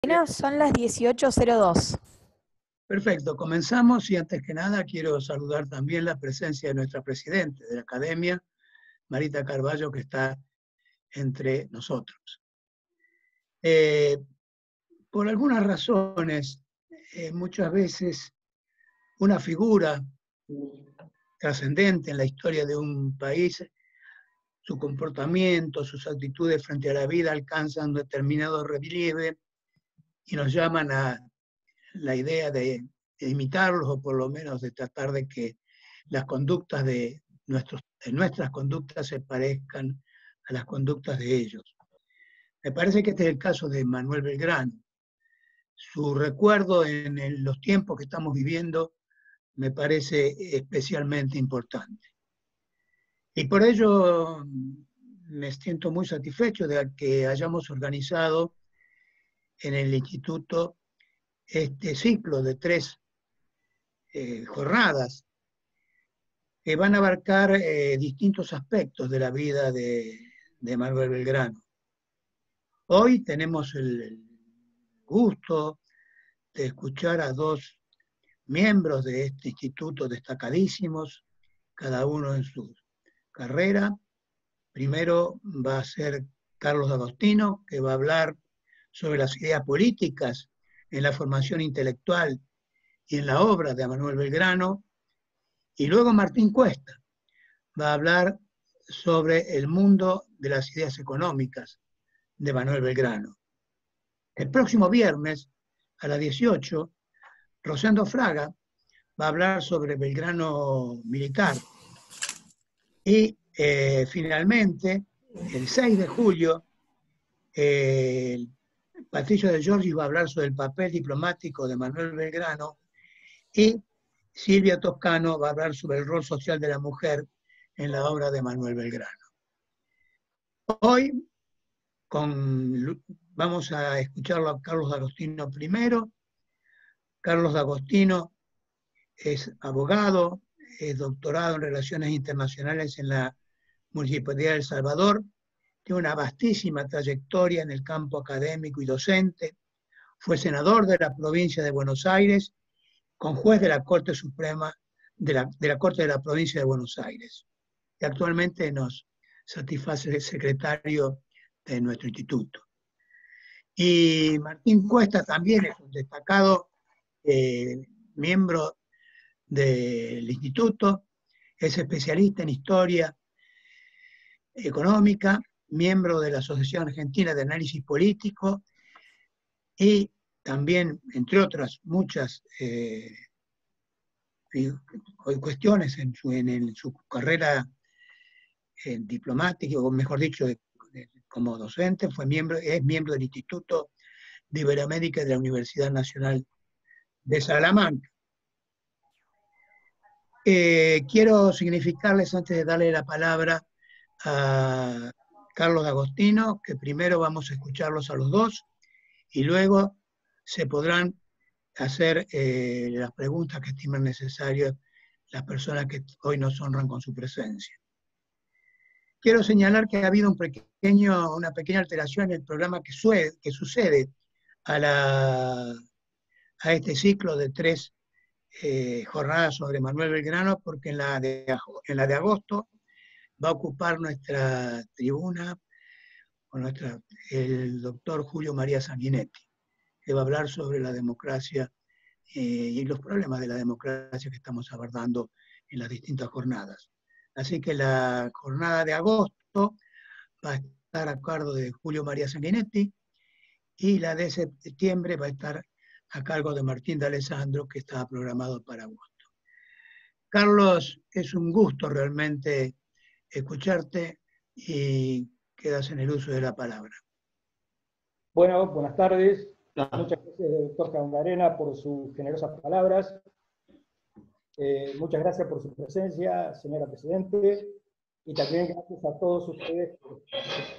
Son las 18:02. Perfecto, comenzamos y antes que nada quiero saludar también la presencia de nuestra presidenta de la Academia, Marita Carballo, que está entre nosotros. Por algunas razones, muchas veces una figura trascendente en la historia de un país, su comportamiento, sus actitudes frente a la vida alcanzan un determinado relieve y nos llaman a la idea de imitarlos o por lo menos de tratar de que las conductas de nuestras conductas se parezcan a las conductas de ellos. Me parece que este es el caso de Manuel Belgrano. Su recuerdo en los tiempos que estamos viviendo me parece especialmente importante. Y por ello me siento muy satisfecho de que hayamos organizado en el Instituto este ciclo de 3 jornadas que van a abarcar distintos aspectos de la vida de Manuel Belgrano. Hoy tenemos el gusto de escuchar a 2 miembros de este instituto destacadísimos, cada uno en su carrera. Primero va a ser Carlos D'Agostino, que va a hablar sobre las ideas políticas en la formación intelectual y en la obra de Manuel Belgrano. Y luego Martín Cuesta va a hablar sobre el mundo de las ideas económicas de Manuel Belgrano. El próximo viernes, a las 18, Rosendo Fraga va a hablar sobre Belgrano militar. Y finalmente, el 6 de julio, Patricio de Giorgi va a hablar sobre el papel diplomático de Manuel Belgrano y Silvia Toscano va a hablar sobre el rol social de la mujer en la obra de Manuel Belgrano. Hoy vamos a escucharlo a Carlos D'Agostino primero. Carlos D'Agostino es abogado, es doctorado en Relaciones Internacionales en la Municipalidad de El Salvador, tiene una vastísima trayectoria en el campo académico y docente, fue senador de la provincia de Buenos Aires, conjuez de la Corte Suprema de la Corte de la Provincia de Buenos Aires, y actualmente nos satisface el secretario de nuestro instituto. Y Martín Cuesta también es un destacado miembro del instituto, es especialista en historia económica, miembro de la Asociación Argentina de Análisis Político y también, entre otras muchas cuestiones en su carrera diplomática, o mejor dicho, como docente, es miembro del Instituto de Iberoamérica de la Universidad Nacional de Salamanca. Quiero significarles, antes de darle la palabra a Carlos D'Agostino, que primero vamos a escucharlos a los 2 y luego se podrán hacer las preguntas que estimen necesarias las personas que hoy nos honran con su presencia. Quiero señalar que ha habido una pequeña alteración en el programa que sucede a este ciclo de 3 jornadas sobre Manuel Belgrano, porque en la de agosto va a ocupar nuestra tribuna el doctor Julio María Sanguinetti, que va a hablar sobre la democracia y los problemas de la democracia que estamos abordando en las distintas jornadas. Así que la jornada de agosto va a estar a cargo de Julio María Sanguinetti y la de septiembre va a estar a cargo de Martín D'Alessandro, que estaba programado para agosto. Carlos, es un gusto realmente escucharte y quedas en el uso de la palabra. Bueno, buenas tardes. Muchas gracias, doctor Caungarena, por sus generosas palabras. Muchas gracias por su presencia, señora Presidente, y también gracias a todos ustedes por su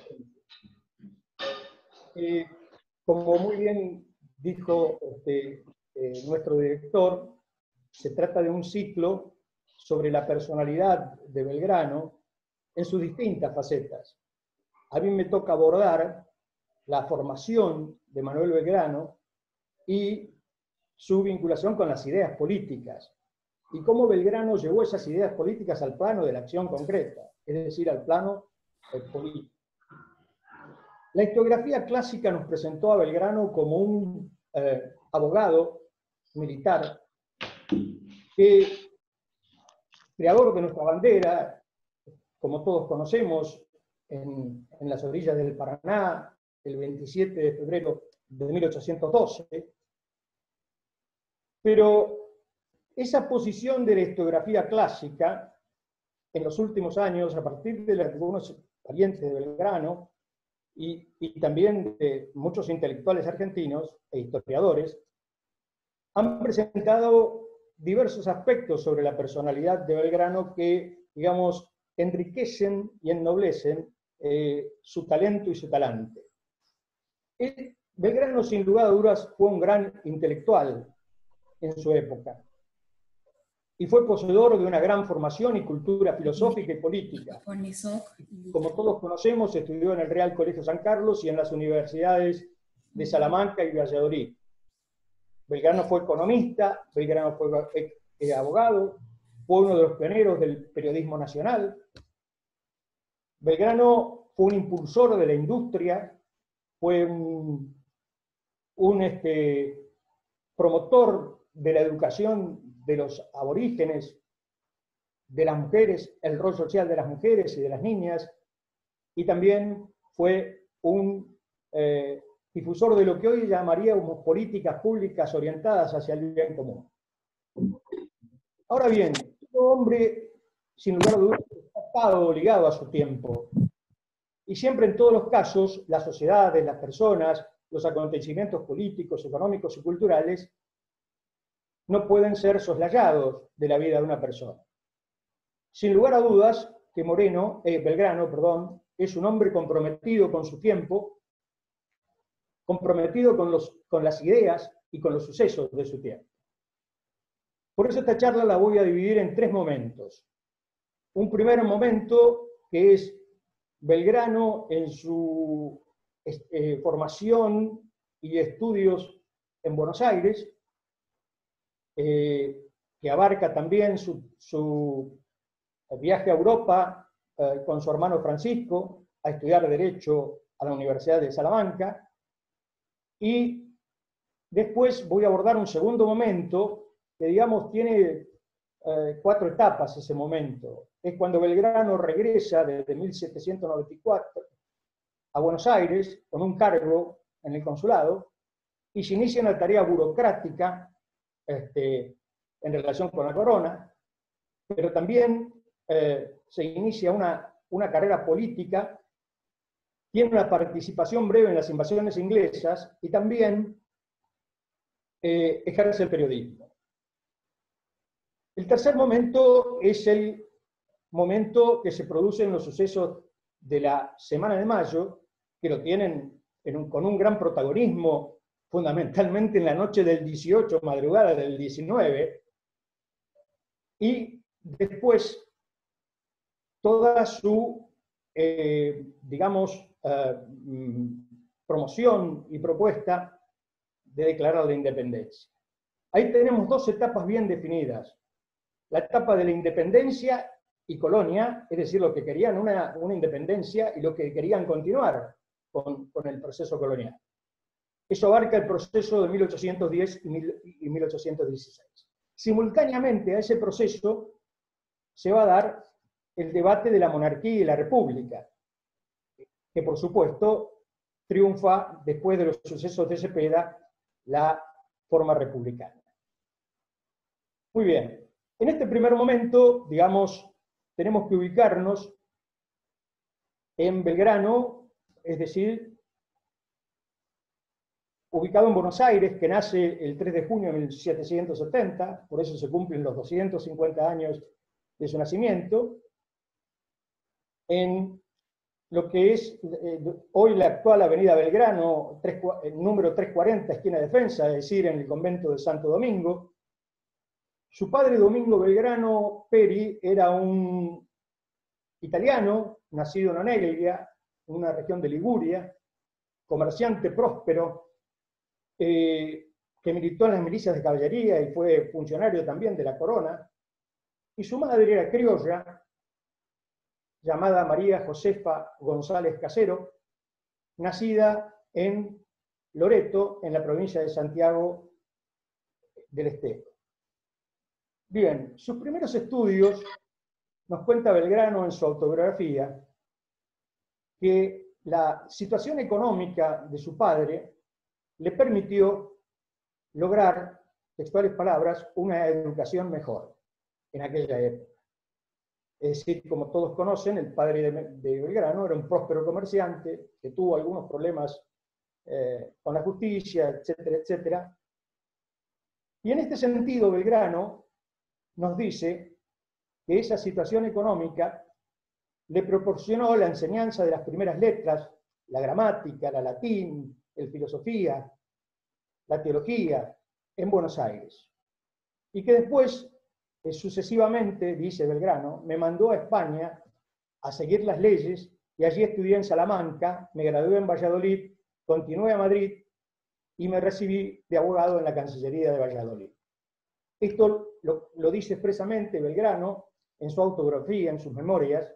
presencia. Como muy bien dijo nuestro director, se trata de un ciclo sobre la personalidad de Belgrano en sus distintas facetas. A mí me toca abordar la formación de Manuel Belgrano y su vinculación con las ideas políticas, y cómo Belgrano llevó esas ideas políticas al plano de la acción concreta, es decir, al plano político. La historiografía clásica nos presentó a Belgrano como un abogado militar que, creador de nuestra bandera, como todos conocemos, en las orillas del Paraná, el 27 de febrero de 1812, pero esa posición de la historiografía clásica, en los últimos años, a partir de algunos parientes de Belgrano, y también de muchos intelectuales argentinos e historiadores, han presentado diversos aspectos sobre la personalidad de Belgrano que, digamos, enriquecen y ennoblecen su talento y su talante. Belgrano, sin lugar a dudas, fue un gran intelectual en su época y fue poseedor de una gran formación y cultura filosófica y política. Como todos conocemos, estudió en el Real Colegio San Carlos y en las universidades de Salamanca y Valladolid. Belgrano fue economista, Belgrano fue abogado, fue uno de los pioneros del periodismo nacional. Belgrano fue un impulsor de la industria, fue un promotor de la educación de los aborígenes, de las mujeres, el rol social de las mujeres y de las niñas, y también fue un difusor de lo que hoy llamaríamos políticas públicas orientadas hacia el bien común. Ahora bien, un hombre, sin lugar a dudas, ha estado ligado a su tiempo, y siempre en todos los casos, las sociedades, las personas, los acontecimientos políticos, económicos y culturales no pueden ser soslayados de la vida de una persona. Sin lugar a dudas que Belgrano, es un hombre comprometido con su tiempo, comprometido con las ideas y con los sucesos de su tiempo. Por eso esta charla la voy a dividir en tres momentos. Un primer momento que es Belgrano en su formación y estudios en Buenos Aires, que abarca también su viaje a Europa con su hermano Francisco a estudiar Derecho a la Universidad de Salamanca. Y después voy a abordar un segundo momento que, digamos, tiene 4 etapas ese momento. Es cuando Belgrano regresa desde 1794 a Buenos Aires con un cargo en el consulado y se inicia una tarea burocrática en relación con la corona, pero también se inicia una carrera política, tiene una participación breve en las invasiones inglesas y también ejerce el periodismo. El tercer momento es el momento que se produce en los sucesos de la Semana de Mayo, que lo tienen con un gran protagonismo, fundamentalmente en la noche del 18, madrugada del 19, y después toda su, promoción y propuesta de declarar la independencia. Ahí tenemos 2 etapas bien definidas. La etapa de la independencia y colonia, es decir, lo que querían una independencia y lo que querían continuar con el proceso colonial. Eso abarca el proceso de 1810 y 1816. Simultáneamente a ese proceso se va a dar el debate de la monarquía y la república, que por supuesto triunfa después de los sucesos de Cepeda la forma republicana. Muy bien. En este primer momento, digamos, tenemos que ubicarnos en Belgrano, es decir, ubicado en Buenos Aires, que nace el 3 de junio de 1770, por eso se cumplen los 250 años de su nacimiento, en lo que es hoy la actual Avenida Belgrano, número 340, esquina Defensa, es decir, en el convento de Santo Domingo. Su padre, Domingo Belgrano Peri, era un italiano, nacido en Oneglia, una región de Liguria, comerciante próspero, que militó en las milicias de caballería y fue funcionario también de la corona, y su madre era criolla, llamada María Josefa González Casero, nacida en Loreto, en la provincia de Santiago del Estero. Bien, sus primeros estudios, nos cuenta Belgrano en su autobiografía, que la situación económica de su padre le permitió lograr, textuales palabras, una educación mejor en aquella época. Es decir, como todos conocen, el padre de Belgrano era un próspero comerciante que tuvo algunos problemas con la justicia, etcétera, etcétera. Y en este sentido, Belgrano nos dice que esa situación económica le proporcionó la enseñanza de las primeras letras, la gramática, la latín, la filosofía, la teología, en Buenos Aires. Y que después, sucesivamente, dice Belgrano, me mandó a España a seguir las leyes y allí estudié en Salamanca, me gradué en Valladolid, continué a Madrid y me recibí de abogado en la Cancillería de Valladolid. Esto lo dice expresamente Belgrano en su autobiografía, en sus memorias.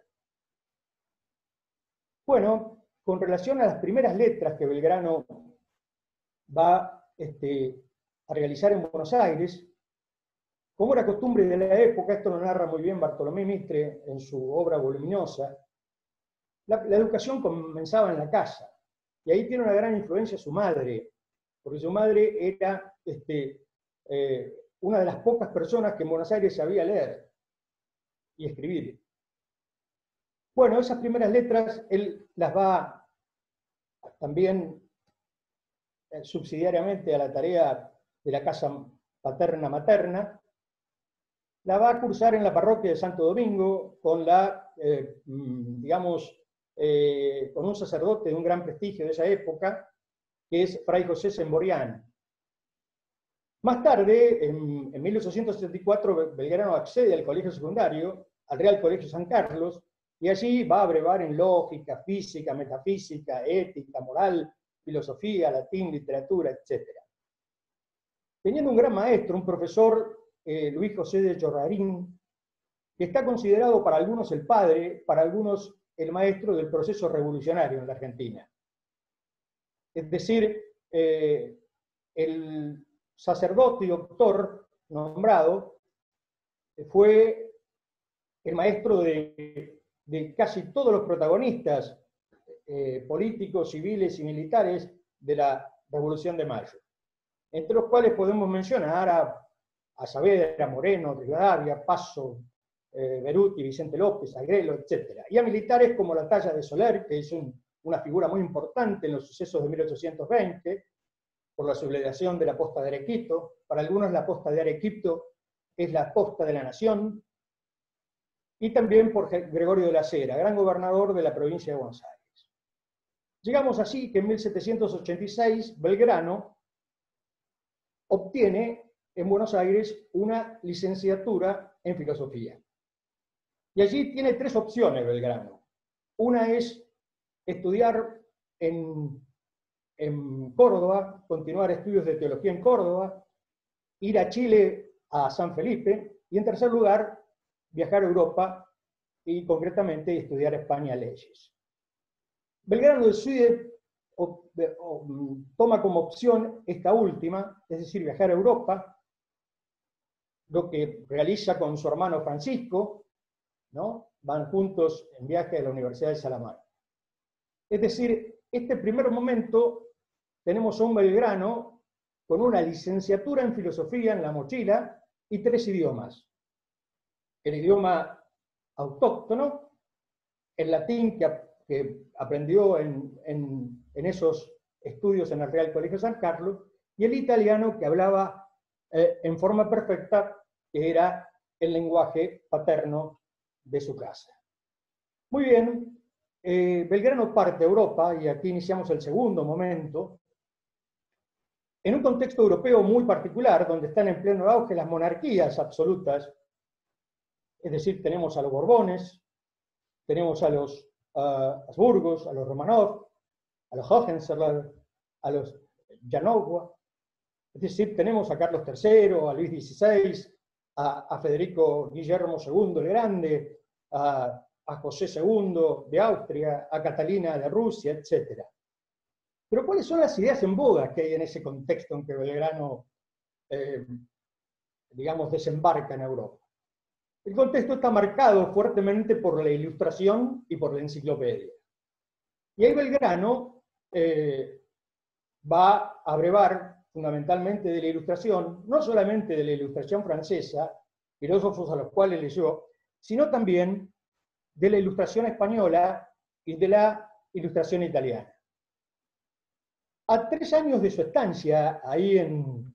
Bueno, con relación a las primeras letras que Belgrano va a realizar en Buenos Aires, como era costumbre de la época, esto lo narra muy bien Bartolomé Mitre en su obra voluminosa, la educación comenzaba en la casa, y ahí tiene una gran influencia su madre, porque su madre era una de las pocas personas que en Buenos Aires sabía leer y escribir. Bueno, esas primeras letras él las va también subsidiariamente a la tarea de la casa paterna-materna, la va a cursar en la parroquia de Santo Domingo con con un sacerdote de un gran prestigio de esa época, que es Fray José Semborián. Más tarde, en 1874, Belgrano accede al colegio secundario, al Real Colegio San Carlos, y allí va a brevar en lógica, física, metafísica, ética, moral, filosofía, latín, literatura, etc. Teniendo un gran maestro, un profesor, Luis José de Llorarín, que está considerado para algunos el padre, para algunos el maestro del proceso revolucionario en la Argentina. Es decir, el sacerdote y doctor nombrado fue el maestro de casi todos los protagonistas políticos, civiles y militares de la Revolución de Mayo, entre los cuales podemos mencionar a Saavedra, Moreno, Rivadavia, Paso, Beruti, Vicente López, Agrelo, etc. Y a militares como la Talla de Soler, que es una figura muy importante en los sucesos de 1820, por la sublevación de la posta de Arequito. Para algunos la posta de Arequito es la posta de la nación, y también por Gregorio de la Cera, gran gobernador de la provincia de Buenos Aires. Llegamos así que en 1786 Belgrano obtiene en Buenos Aires una licenciatura en filosofía. Y allí tiene tres opciones Belgrano. Una es estudiar en Córdoba, continuar estudios de teología en Córdoba, ir a Chile, a San Felipe, y en tercer lugar, viajar a Europa y concretamente estudiar España leyes. Belgrano decide toma como opción esta última, es decir, viajar a Europa, lo que realiza con su hermano Francisco, ¿no? Van juntos en viaje a la Universidad de Salamanca. Es decir, este primer momento tenemos a un Belgrano con una licenciatura en filosofía en la mochila y tres idiomas. El idioma autóctono, el latín que aprendió en esos estudios en el Real Colegio San Carlos, y el italiano que hablaba en forma perfecta, que era el lenguaje paterno de su casa. Muy bien, Belgrano parte a Europa, y aquí iniciamos el segundo momento, en un contexto europeo muy particular, donde están en pleno auge las monarquías absolutas. Es decir, tenemos a los Borbones, tenemos a los Habsburgos, a los Romanov, a los Hohenzollern, a los Janova. Es decir, tenemos a Carlos III, a Luis XVI, a Federico Guillermo II el Grande, a José II de Austria, a Catalina de Rusia, etc. Pero ¿cuáles son las ideas en boga que hay en ese contexto en que Belgrano, digamos, desembarca en Europa? El contexto está marcado fuertemente por la Ilustración y por la enciclopedia. Y ahí Belgrano va a brevar fundamentalmente de la Ilustración, no solamente de la Ilustración francesa, filósofos a los cuales leyó, sino también de la Ilustración española y de la Ilustración italiana. A 3 años de su estancia ahí en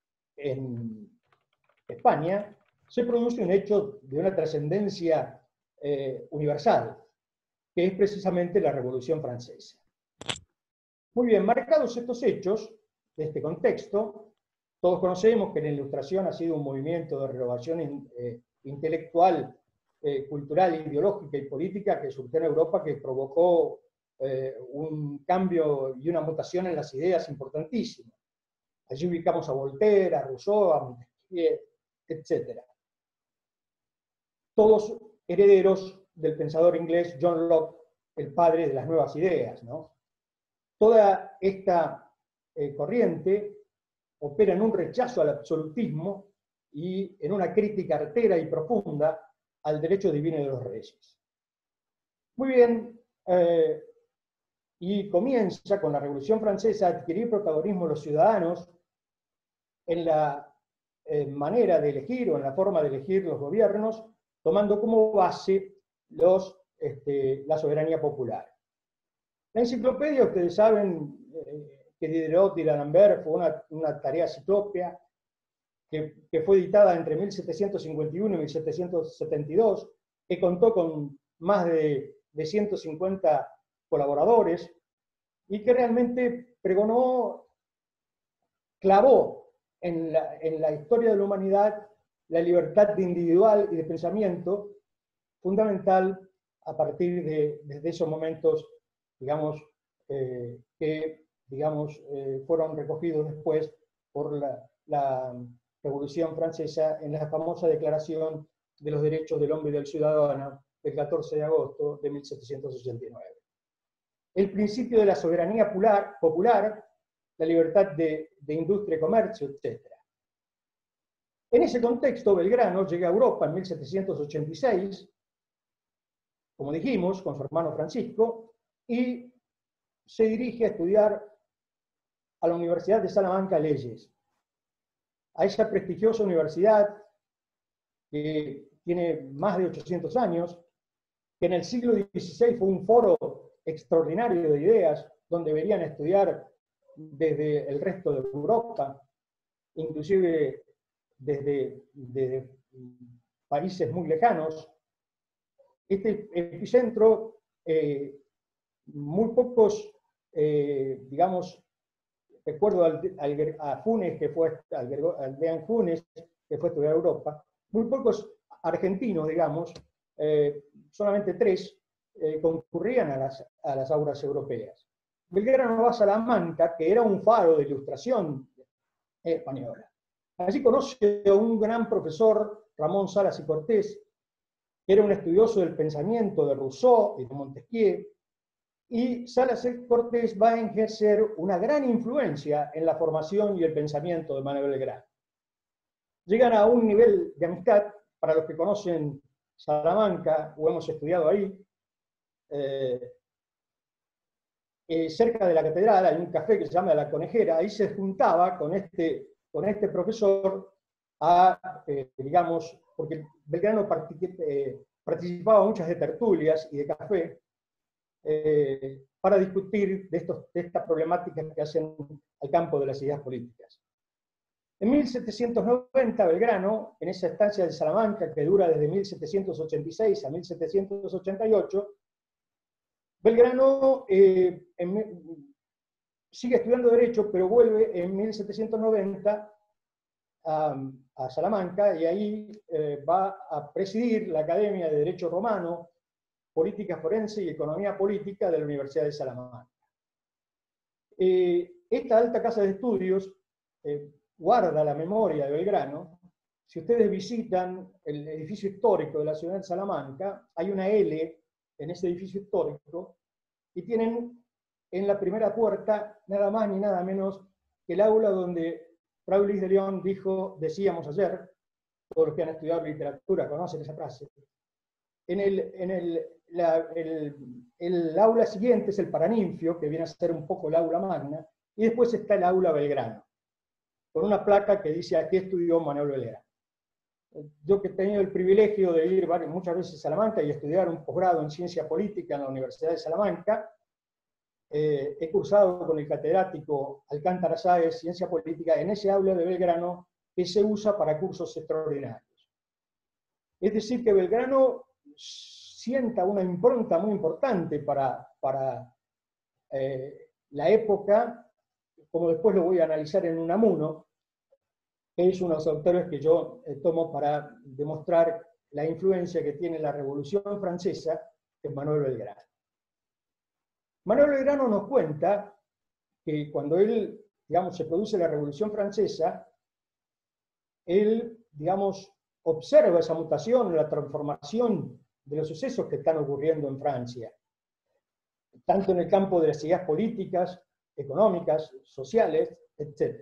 España, se produce un hecho de una trascendencia universal, que es precisamente la Revolución Francesa. Muy bien, marcados estos hechos, de este contexto, todos conocemos que la Ilustración ha sido un movimiento de renovación intelectual, cultural, ideológica y política que surgió en Europa, que provocó un cambio y una mutación en las ideas importantísima. Allí ubicamos a Voltaire, a Rousseau, a Montesquieu, etc. Todos herederos del pensador inglés John Locke, el padre de las nuevas ideas, ¿no? Toda esta corriente opera en un rechazo al absolutismo y en una crítica artera y profunda al derecho divino de los reyes. Muy bien, y comienza con la Revolución Francesa a adquirir protagonismo los ciudadanos en la manera de elegir o en la forma de elegir los gobiernos, tomando como base la soberanía popular. La enciclopedia, ustedes saben que Diderot y D'Alembert fue una tarea ciclópea que fue editada entre 1751 y 1772, que contó con más de 150 colaboradores y que realmente pregonó, clavó en la historia de la humanidad la libertad de individual y de pensamiento, fundamental a partir de esos momentos, digamos, que fueron recogidos después por la Revolución Francesa en la famosa Declaración de los Derechos del Hombre y del Ciudadano del 14 de agosto de 1789. El principio de la soberanía popular, la libertad de industria y comercio, etc. En ese contexto, Belgrano llega a Europa en 1786, como dijimos, con su hermano Francisco, y se dirige a estudiar a la Universidad de Salamanca leyes. A esa prestigiosa universidad que tiene más de 800 años, que en el siglo XVI fue un foro extraordinario de ideas, donde venían a estudiar desde el resto de Europa, inclusive desde países muy lejanos. Este epicentro, muy pocos, digamos, recuerdo a Funes, que fue al Dean Funes, que fue a estudiar a Europa, muy pocos argentinos, digamos, solamente 3, concurrían a las aulas europeas. Belgrano va a Salamanca, que era un faro de ilustración española. Allí conoce a un gran profesor, Ramón Salas y Cortés, que era un estudioso del pensamiento de Rousseau y de Montesquieu, y Salas y Cortés va a ejercer una gran influencia en la formación y el pensamiento de Manuel Belgrano. Llegan a un nivel de amistad, para los que conocen Salamanca o hemos estudiado ahí, cerca de la catedral hay un café que se llama La Conejera, ahí se juntaba con este profesor digamos, porque Belgrano participaba muchas de tertulias y de café para discutir de estas problemáticas que hacen al campo de las ideas políticas. En 1790, Belgrano, en esa estancia de Salamanca que dura desde 1786 a 1788, Belgrano sigue estudiando Derecho, pero vuelve en 1790 a Salamanca y ahí va a presidir la Academia de Derecho Romano, Política Forense y Economía Política de la Universidad de Salamanca. Esta alta casa de estudios guarda la memoria de Belgrano. Si ustedes visitan el edificio histórico de la ciudad de Salamanca, hay una L en ese edificio histórico y tienen en la primera puerta nada más ni nada menos que el aula donde Fray Luis de León decíamos ayer, todos los que han estudiado literatura conocen esa frase. El aula siguiente es el Paraninfio, que viene a ser un poco el aula magna, y después está el aula Belgrano, con una placa que dice aquí estudió Manuel Belgrano. Yo que he tenido el privilegio de ir muchas veces a Salamanca y estudiar un posgrado en ciencia política en la Universidad de Salamanca, he cursado con el catedrático Alcántara Sáez ciencia política en ese aula de Belgrano que se usa para cursos extraordinarios. Es decir, que Belgrano sienta una impronta muy importante para la época, como después lo voy a analizar en Unamuno, que es uno de los autores que yo tomo para demostrar la influencia que tiene la Revolución Francesa en Manuel Belgrano. Manuel Belgrano nos cuenta que cuando él, digamos, se produce la Revolución Francesa, él, digamos, observa esa mutación, la transformación de los sucesos que están ocurriendo en Francia, tanto en el campo de las ideas políticas, económicas, sociales, etc.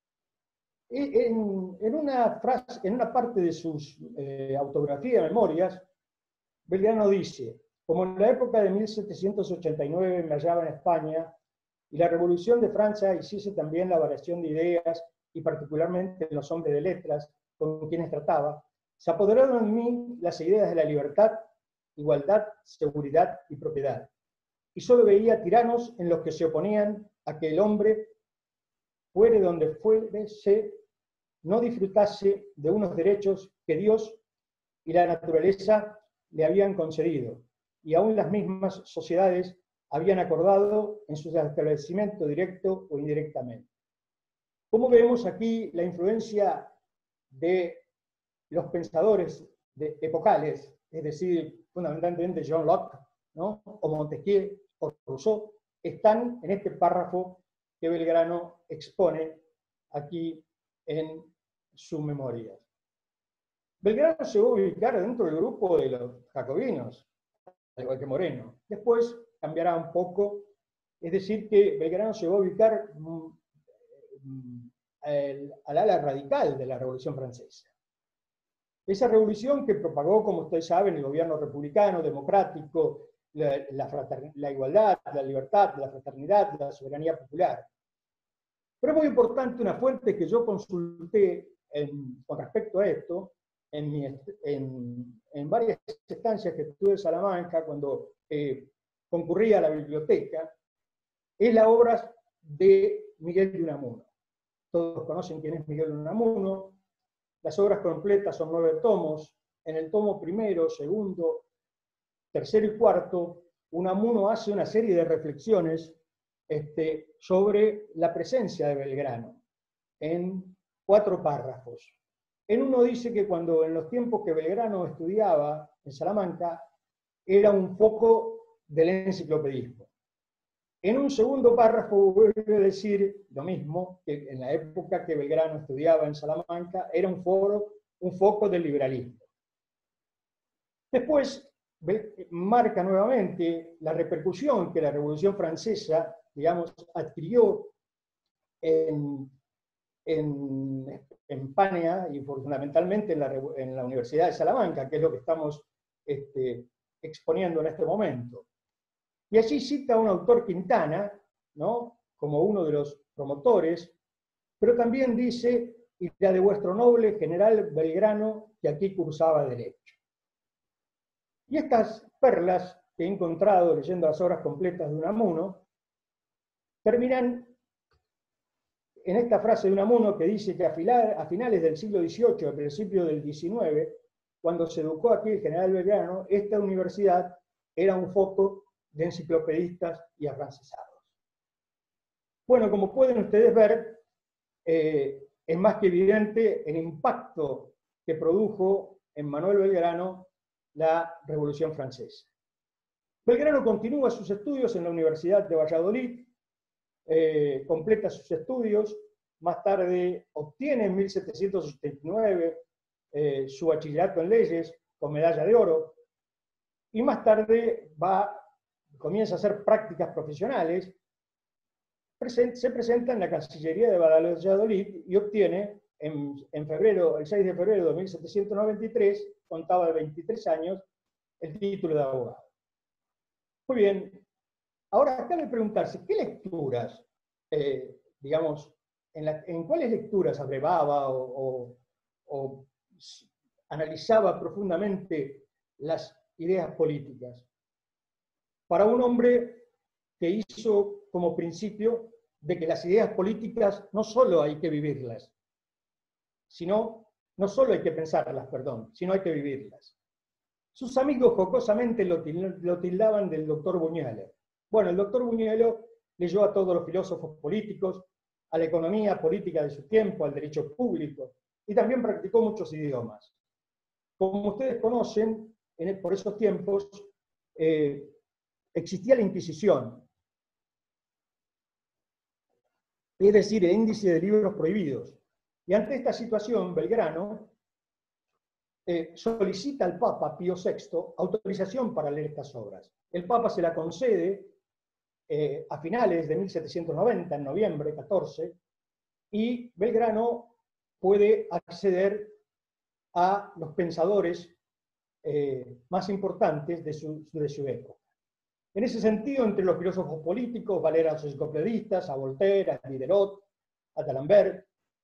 En una parte de sus autografías, memorias, Belgrano dice: como en la época de 1789 me hallaba en España, y la Revolución de Francia hiciese también la variación de ideas, y particularmente en los hombres de letras con quienes trataba, se apoderaron en mí las ideas de la libertad, igualdad, seguridad y propiedad. Y solo veía tiranos en los que se oponían a que el hombre, fuere donde fuese, no disfrutase de unos derechos que Dios y la naturaleza le habían concedido, y aún las mismas sociedades habían acordado en su establecimiento directo o indirectamente. Como vemos aquí la influencia de los pensadores epocales, es decir, fundamentalmente John Locke, ¿no?, o Montesquieu, o Rousseau, están en este párrafo que Belgrano expone aquí en sus memorias. Belgrano se va a ubicar dentro del grupo de los jacobinos, al igual que Moreno. Después cambiará un poco, es decir, que Belgrano se va a ubicar al ala radical de la Revolución Francesa. Esa revolución que propagó, como ustedes saben, el gobierno republicano, democrático, la igualdad, la libertad, la fraternidad, la soberanía popular. Pero es muy importante una fuente que yo consulté con respecto a esto, en varias estancias que tuve en Salamanca, cuando concurría a la biblioteca, es la obra de Miguel de Unamuno. Todos conocen quién es Miguel de Unamuno. Las obras completas son 9 tomos. En el tomo primero, segundo, tercero y cuarto, Unamuno hace una serie de reflexiones sobre la presencia de Belgrano en 4 párrafos. En uno dice que cuando en los tiempos que Belgrano estudiaba en Salamanca, era un foco del enciclopedismo. En un segundo párrafo vuelve a decir lo mismo, que en la época que Belgrano estudiaba en Salamanca, era un foco del liberalismo. Después marca nuevamente la repercusión que la Revolución Francesa, digamos, adquirió en España y fundamentalmente en la Universidad de Salamanca, que es lo que estamos exponiendo en este momento. Y allí cita a un autor, Quintana, ¿no?, como uno de los promotores, pero también dice: y la de vuestro noble general Belgrano, que aquí cursaba Derecho. Y estas perlas que he encontrado leyendo las obras completas de Unamuno terminan en esta frase de Unamuno que dice que a finales del siglo XVIII, a principios del XIX, cuando se educó aquí el general Belgrano, esta universidad era un foco de enciclopedistas y afrancesados. Bueno, como pueden ustedes ver, es más que evidente el impacto que produjo en Manuel Belgrano la Revolución Francesa. Belgrano continúa sus estudios en la Universidad de Valladolid, completa sus estudios, más tarde obtiene en 1789 su bachillerato en leyes con medalla de oro, y más tarde comienza a hacer prácticas profesionales, se presenta en la Cancillería de Valladolid y obtiene el 6 de febrero de 1793, contaba de 23 años, el título de abogado. Muy bien, ahora cabe preguntarse, ¿qué lecturas, digamos, en cuáles lecturas abrevaba o analizaba profundamente las ideas políticas? Para un hombre que hizo como principio de que las ideas políticas no solo hay que vivirlas, no solo hay que pensarlas, perdón, sino hay que vivirlas. Sus amigos jocosamente lo tildaban del doctor Buñuelo. Bueno, el doctor Buñuelo leyó a todos los filósofos políticos, a la economía política de su tiempo, al derecho público, y también practicó muchos idiomas. Como ustedes conocen, por esos tiempos existía la Inquisición, es decir, el índice de libros prohibidos. Y ante esta situación, Belgrano solicita al Papa Pío VI autorización para leer estas obras. El Papa se la concede a finales de 1790, en noviembre 14, y Belgrano puede acceder a los pensadores más importantes de su época. En ese sentido, entre los filósofos políticos, va a leer a los enciclopedistas, a Voltaire, a Diderot, a D'Alembert,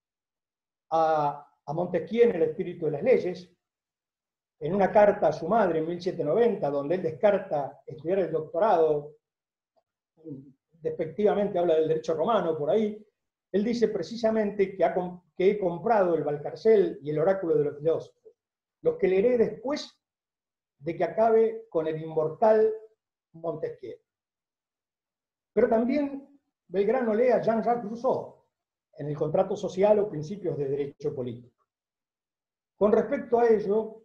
a Montesquieu en El espíritu de las leyes, en una carta a su madre en 1790, donde él descarta estudiar el doctorado, despectivamente habla del derecho romano por ahí, él dice precisamente que he comprado el Valcarcel y el oráculo de los filósofos, los que leeré después de que acabe con el inmortal Montesquieu. Pero también Belgrano lee a Jean-Jacques Rousseau en el Contrato Social o Principios de Derecho Político. Con respecto a ello,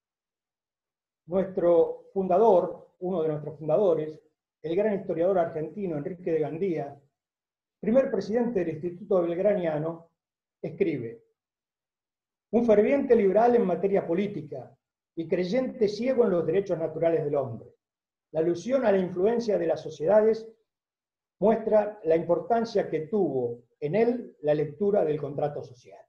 nuestro fundador, uno de nuestros fundadores, el gran historiador argentino Enrique de Gandía, primer presidente del Instituto Belgraniano, escribe: un ferviente liberal en materia política y creyente ciego en los derechos naturales del hombre. La alusión a la influencia de las sociedades muestra la importancia que tuvo en él la lectura del contrato social.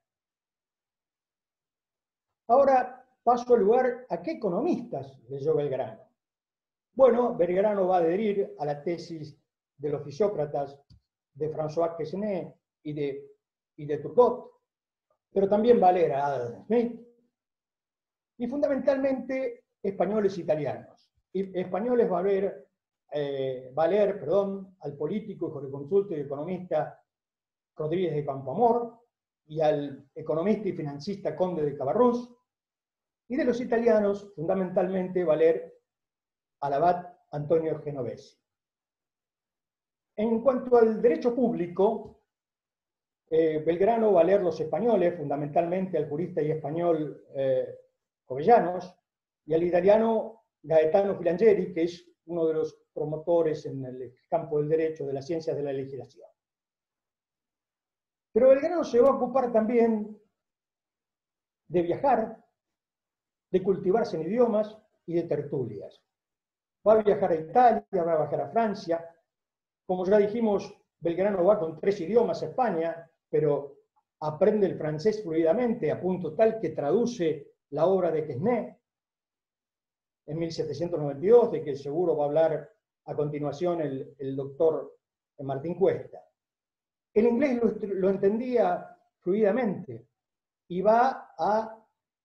Ahora paso al lugar a qué economistas leyó Belgrano. Bueno, Belgrano va a adherir a la tesis de los fisiócratas de François Quesnay y de Turgot, pero también va a leer a Adam Smith, y fundamentalmente españoles e italianos. Y españoles va a leer al político y jurisconsulto y economista Rodríguez de Campoamor, y al economista y financista Conde de Cabarrús, y de los italianos fundamentalmente va a leer al abad Antonio Genovesi. En cuanto al derecho público, Belgrano va a leer los españoles, fundamentalmente al jurista y español Jovellanos, y al italiano Gaetano Filangieri, que es uno de los promotores en el campo del derecho, de las ciencias de la legislación. Pero Belgrano se va a ocupar también de viajar, de cultivarse en idiomas y de tertulias. Va a viajar a Italia, va a viajar a Francia. Como ya dijimos, Belgrano va con 3 idiomas a España, pero aprende el francés fluidamente, a punto tal que traduce la obra de Quesnay en 1792, de que seguro va a hablar a continuación el doctor Martín Cuesta. El inglés lo entendía fluidamente y va a,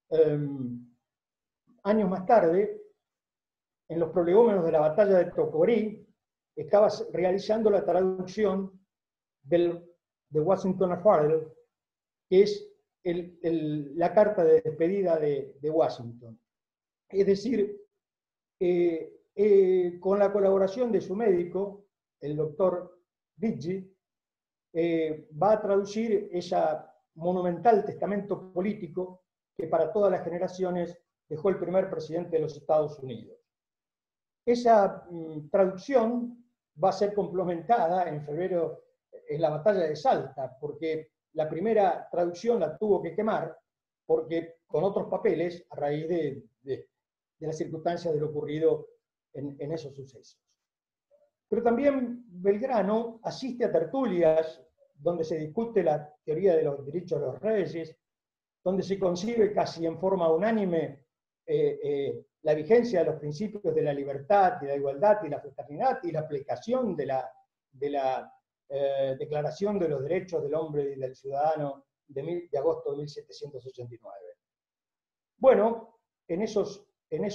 años más tarde, en los prolegómenos de la batalla de Tocorí, estaba realizando la traducción de Washington a Farrell, que es la carta de despedida de Washington. Es decir, con la colaboración de su médico, el doctor Viggi, va a traducir ese monumental testamento político que para todas las generaciones dejó el primer presidente de los Estados Unidos. Esa traducción va a ser complementada en febrero es la batalla de Salta, porque la primera traducción la tuvo que quemar, porque con otros papeles, a raíz de las circunstancias de lo ocurrido en esos sucesos. Pero también Belgrano asiste a tertulias donde se discute la teoría de los derechos de los reyes, donde se concibe casi en forma unánime la vigencia de los principios de la libertad y la igualdad y la fraternidad y la aplicación de la Declaración de los Derechos del Hombre y del Ciudadano de agosto de 1789. Bueno, en esos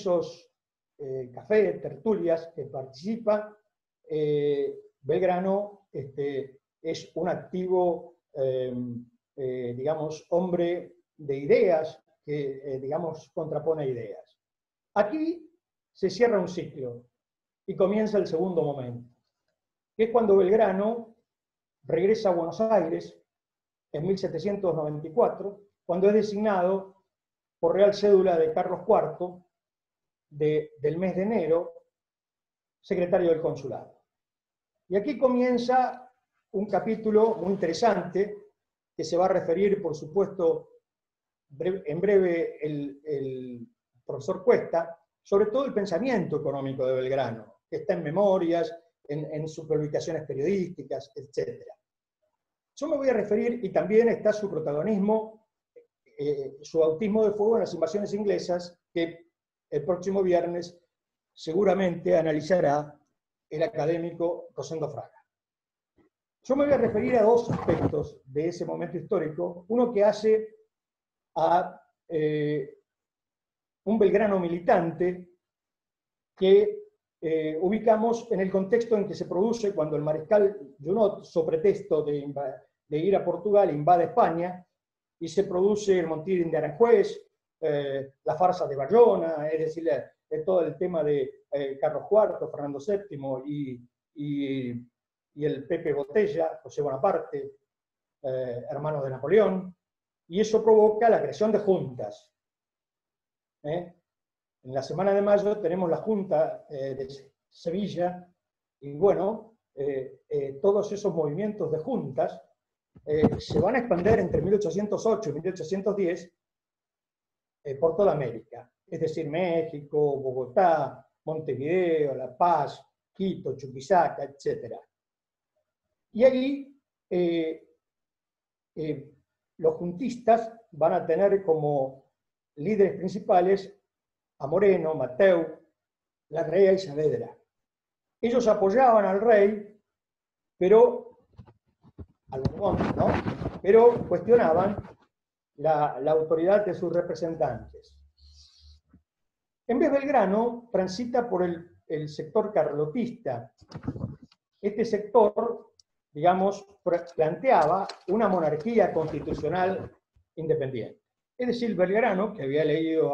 cafés, tertulias que participa, Belgrano es un activo, digamos, hombre de ideas, que, digamos, contrapone ideas. Aquí se cierra un ciclo y comienza el segundo momento, que es cuando Belgrano regresa a Buenos Aires en 1794, cuando es designado por Real Cédula de Carlos IV del mes de enero, secretario del consulado. Y aquí comienza un capítulo muy interesante que se va a referir, por supuesto, en breve el profesor Cuesta, sobre todo el pensamiento económico de Belgrano, que está en memorias, en sus publicaciones periodísticas, etc. Yo me voy a referir, y también está su protagonismo, su bautismo de fuego en las invasiones inglesas, que el próximo viernes seguramente analizará el académico Rosendo Fraga. Yo me voy a referir a dos aspectos de ese momento histórico, uno que hace a un Belgrano militante que ubicamos en el contexto en que se produce cuando el mariscal Junot, so pretexto de ir a Portugal, invade España, y se produce el Montirin de Aranjuez, la farsa de Bayona, es decir, todo el tema de Carlos IV, Fernando VII y el Pepe Botella, José Bonaparte, hermano de Napoleón, y eso provoca la creación de juntas. En la semana de mayo tenemos la Junta de Sevilla, y bueno, todos esos movimientos de juntas se van a expandir entre 1808 y 1810 por toda América, es decir, México, Bogotá, Montevideo, La Paz, Quito, Chuquisaca, etc. Y ahí los juntistas van a tener como líderes principales a Moreno, Mateu, Larrea y Saavedra. Ellos apoyaban al rey, pero al Borbón, ¿no? Pero cuestionaban la autoridad de sus representantes. En vez Belgrano transita por el sector carlotista. Este sector, digamos, planteaba una monarquía constitucional independiente. Es decir, Belgrano, que había leído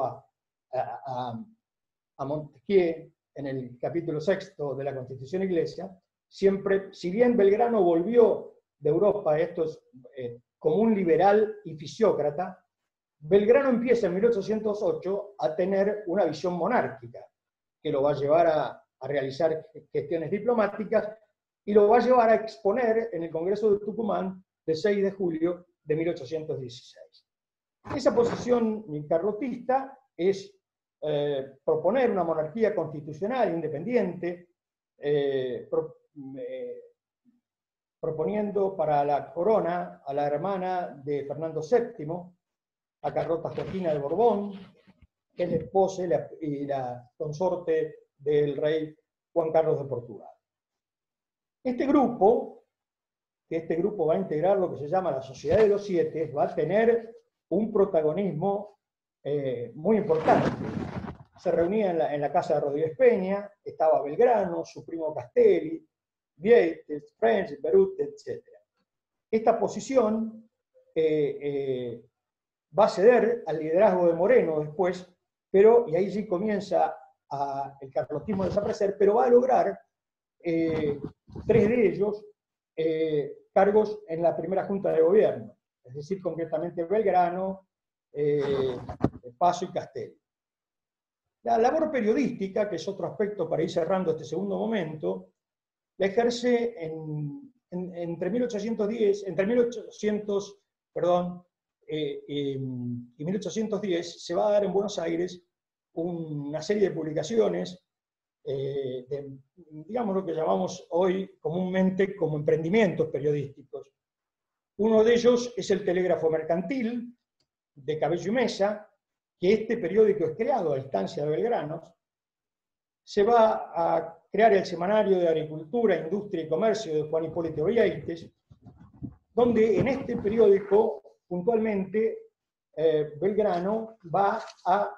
a Montesquieu en el capítulo 6 de la Constitución Iglesia, siempre, si bien Belgrano volvió de Europa, esto es como un liberal y fisiócrata, Belgrano empieza en 1808 a tener una visión monárquica, que lo va a llevar a realizar gestiones diplomáticas y lo va a llevar a exponer en el Congreso de Tucumán del 6 de julio de 1816. Esa posición carlotista es proponer una monarquía constitucional independiente, proponiendo para la corona a la hermana de Fernando VII, a Carlota Joaquina de Borbón, que es la esposa y la consorte del rey Juan Carlos de Portugal. Este grupo va a integrar lo que se llama la Sociedad de los Siete, va a tener un protagonismo muy importante. Se reunía en la casa de Rodríguez Peña, estaba Belgrano, su primo Castelli, Vieites, French, Berut, etc. Esta posición va a ceder al liderazgo de Moreno después, y ahí sí comienza el carlotismo a desaparecer, pero va a lograr 3 de ellos cargos en la primera Junta de Gobierno, es decir, concretamente Belgrano, Paso y Castelli. La labor periodística, que es otro aspecto para ir cerrando este segundo momento, la ejerce entre 1810, entre 1800, perdón, y 1810 se va a dar en Buenos Aires una serie de publicaciones, digamos lo que llamamos hoy comúnmente como emprendimientos periodísticos. Uno de ellos es el Telégrafo Mercantil, de Cabello y Mesa, que este periódico es creado a instancia de Belgrano. Se va a crear el Semanario de Agricultura, Industria y Comercio de Juan Hipólito Vieites, donde en este periódico, puntualmente, Belgrano va a,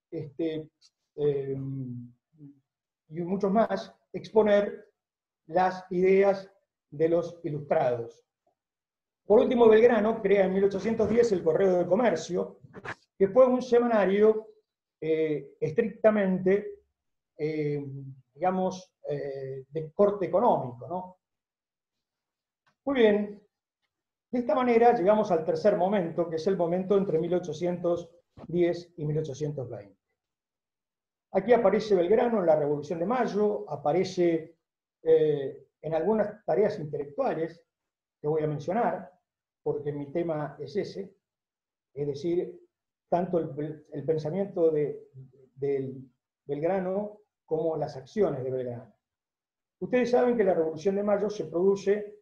y muchos más, exponer las ideas de los ilustrados. Por último, Belgrano crea en 1810 el Correo del Comercio, que fue un semanario estrictamente, digamos, de corte económico, ¿no? Muy bien, de esta manera llegamos al tercer momento, que es el momento entre 1810 y 1820. Aquí aparece Belgrano en la Revolución de Mayo, aparece en algunas tareas intelectuales que voy a mencionar, porque mi tema es ese, es decir, tanto el pensamiento de Belgrano como las acciones de Belgrano. Ustedes saben que la Revolución de Mayo se produce,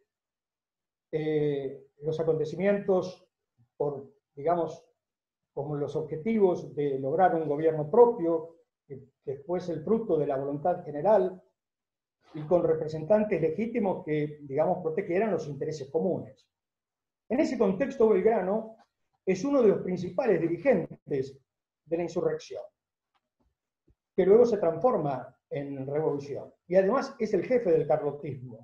los acontecimientos, digamos, como los objetivos de lograr un gobierno propio, que fue el fruto de la voluntad general, y con representantes legítimos que, digamos, protegieran los intereses comunes. En ese contexto, Belgrano es uno de los principales dirigentes de la insurrección, que luego se transforma en revolución, y además es el jefe del carlotismo.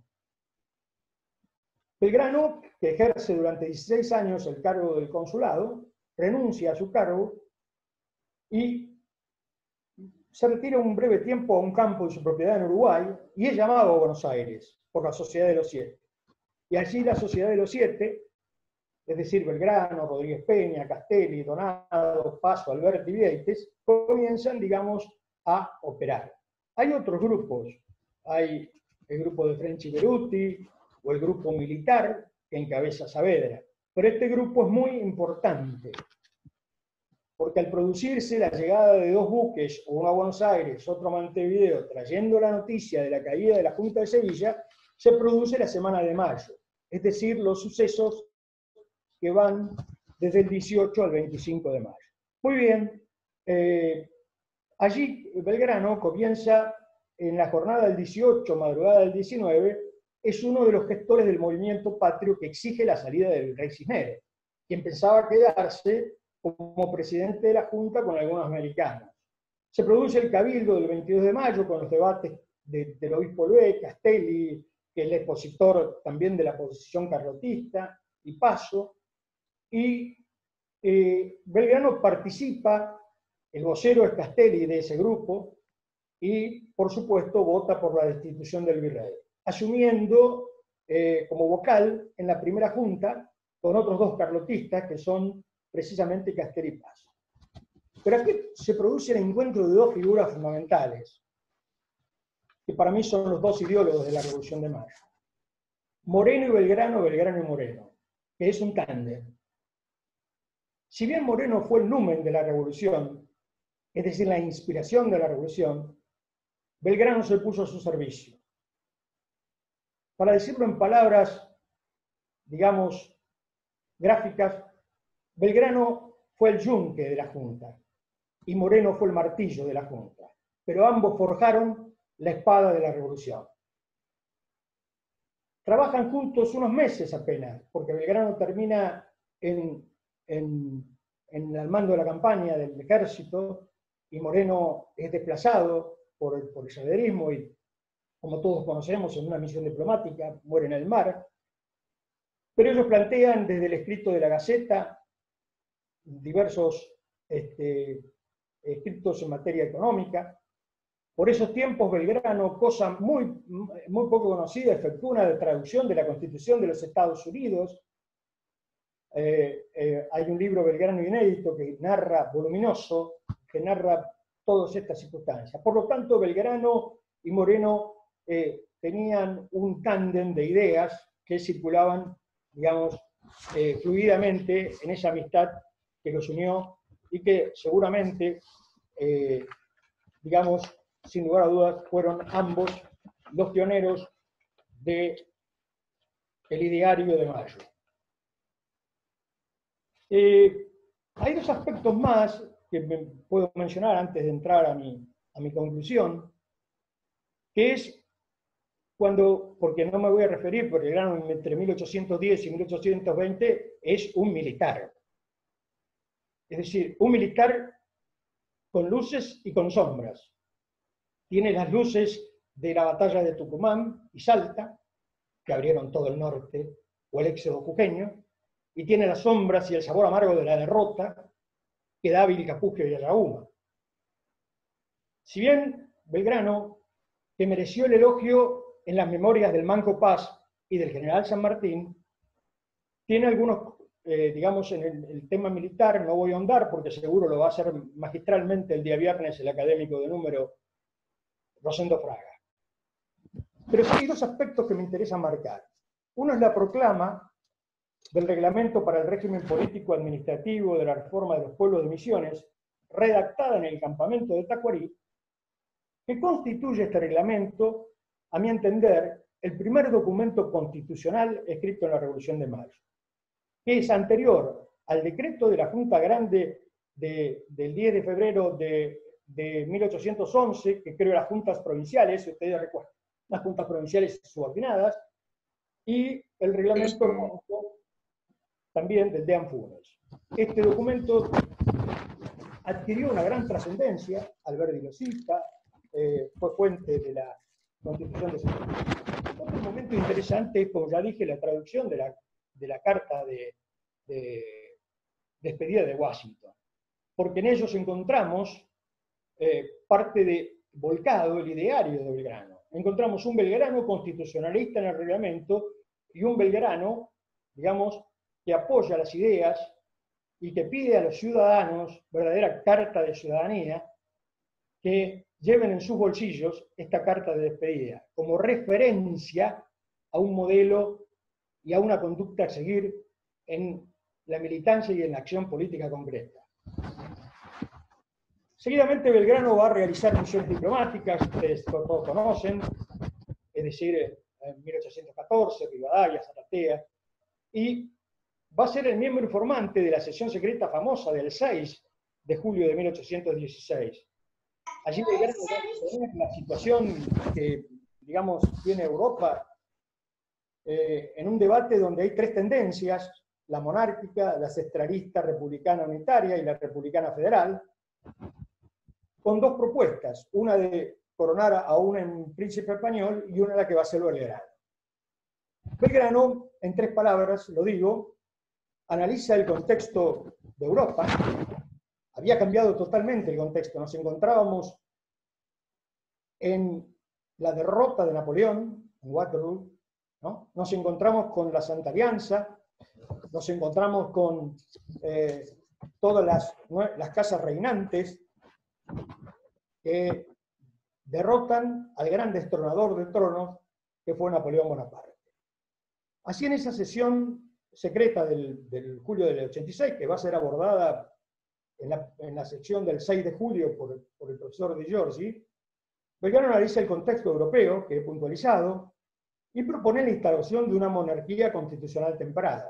Belgrano, que ejerce durante 16 años el cargo del consulado, renuncia a su cargo y se retira un breve tiempo a un campo de su propiedad en Uruguay y es llamado a Buenos Aires por la Sociedad de los Siete. Y allí la Sociedad de los Siete, es decir, Belgrano, Rodríguez Peña, Castelli, Donado, Paso, Alberti y Vieites, comienzan, digamos, a operar. Hay otros grupos, hay el grupo de French y Beruti, o el grupo militar que encabeza Saavedra, pero este grupo es muy importante, porque al producirse la llegada de dos buques, uno a Buenos Aires, otro a Montevideo, trayendo la noticia de la caída de la Junta de Sevilla, se produce la Semana de Mayo, es decir, los sucesos que van desde el 18 al 25 de mayo. Muy bien, allí Belgrano comienza en la jornada del 18, madrugada del 19, es uno de los gestores del movimiento patrio que exige la salida del rey Cisneros, quien pensaba quedarse como presidente de la Junta con algunos americanos. Se produce el cabildo del 22 de mayo con los debates del obispo Lué, Castelli, que es el expositor también de la posición carlotista, y Paso, y Belgrano participa, el vocero es Castelli de ese grupo, y por supuesto vota por la destitución del virrey, asumiendo como vocal en la primera junta con otros dos carlotistas que son precisamente Castelli y Paso. Pero aquí se produce el encuentro de dos figuras fundamentales, que para mí son los dos ideólogos de la Revolución de Mayo. Moreno y Belgrano, Belgrano y Moreno, que es un tándem. Si bien Moreno fue el numen de la revolución, es decir, la inspiración de la revolución, Belgrano se puso a su servicio. Para decirlo en palabras, digamos, gráficas, Belgrano fue el yunque de la Junta y Moreno fue el martillo de la Junta, pero ambos forjaron la espada de la revolución. Trabajan juntos unos meses apenas, porque Belgrano termina en el mando de la campaña del ejército y Moreno es desplazado por el saavedrismo y, como todos conocemos, en una misión diplomática, muere en el mar. Pero ellos plantean desde el escrito de la Gaceta diversos escritos en materia económica. Por esos tiempos, Belgrano, cosa muy poco conocida, efectuó una traducción de la Constitución de los Estados Unidos. Hay un libro Belgrano inédito que narra, voluminoso, que narra todas estas circunstancias. Por lo tanto, Belgrano y Moreno tenían un tándem de ideas que circulaban, digamos, fluidamente en esa amistad que los unió y que seguramente, digamos, sin lugar a dudas, fueron ambos los pioneros del ideario de Mayo. Hay dos aspectos más que puedo mencionar antes de entrar a mi conclusión, que es cuando, porque no me voy a referir, porque Belgrano entre 1810 y 1820 es un militar. Es decir, un militar con luces y con sombras. Tiene las luces de la batalla de Tucumán y Salta, que abrieron todo el norte, o el éxodo jujeño, y tiene las sombras y el sabor amargo de la derrota que da Vilcapugio y Ayahuama. Si bien Belgrano, que mereció el elogio en las memorias del Manco Paz y del general San Martín, tiene algunos, digamos, en el tema militar, no voy a ahondar porque seguro lo va a hacer magistralmente el día viernes el académico de número Rosendo Fraga. Pero sí hay dos aspectos que me interesa marcar. Uno es la proclama del reglamento para el régimen político-administrativo de la reforma de los pueblos de Misiones, redactada en el campamento de Tacuarí, que constituye este reglamento, a mi entender, el primer documento constitucional escrito en la Revolución de Mayo, que es anterior al decreto de la Junta Grande del 10 de febrero de 1811, que creó las juntas provinciales, si ustedes recuerdan, las juntas provinciales subordinadas, y el reglamento también del Dean Funes. Este documento adquirió una gran trascendencia. Alberti lo cita, fue fuente de la Constitución de 70. Otro momento interesante es, como ya dije, la traducción de la carta de despedida de Washington, porque en ellos encontramos parte de volcado el ideario de Belgrano. Encontramos un Belgrano constitucionalista en el reglamento y un Belgrano, digamos, que apoya las ideas y que pide a los ciudadanos, verdadera carta de ciudadanía, que lleven en sus bolsillos esta carta de despedida, como referencia a un modelo y a una conducta a seguir en la militancia y en la acción política concreta. Seguidamente Belgrano va a realizar misiones diplomáticas, ustedes todos conocen, es decir, en 1814, Rivadavia, Zaratea, y va a ser el miembro informante de la sesión secreta famosa del 6 de julio de 1816. Allí Belgrano va a exponer la situación que, digamos, tiene Europa en un debate donde hay tres tendencias: la monárquica, la centralista republicana unitaria y la republicana federal, con dos propuestas, una de coronar a un príncipe español y una la que va a ser Belgrano. Belgrano, en tres palabras, lo digo, analiza el contexto de Europa. Había cambiado totalmente el contexto. Nos encontrábamos en la derrota de Napoleón, en Waterloo, ¿no? Nos encontramos con la Santa Alianza, nos encontramos con todas las casas reinantes que derrotan al gran destronador de tronos que fue Napoleón Bonaparte. Así, en esa sesión secreta del julio del 86, que va a ser abordada en la sección del 6 de julio por el profesor Di Giorgi, Belgrano analiza el contexto europeo, que he puntualizado, y propone la instalación de una monarquía constitucional temperada,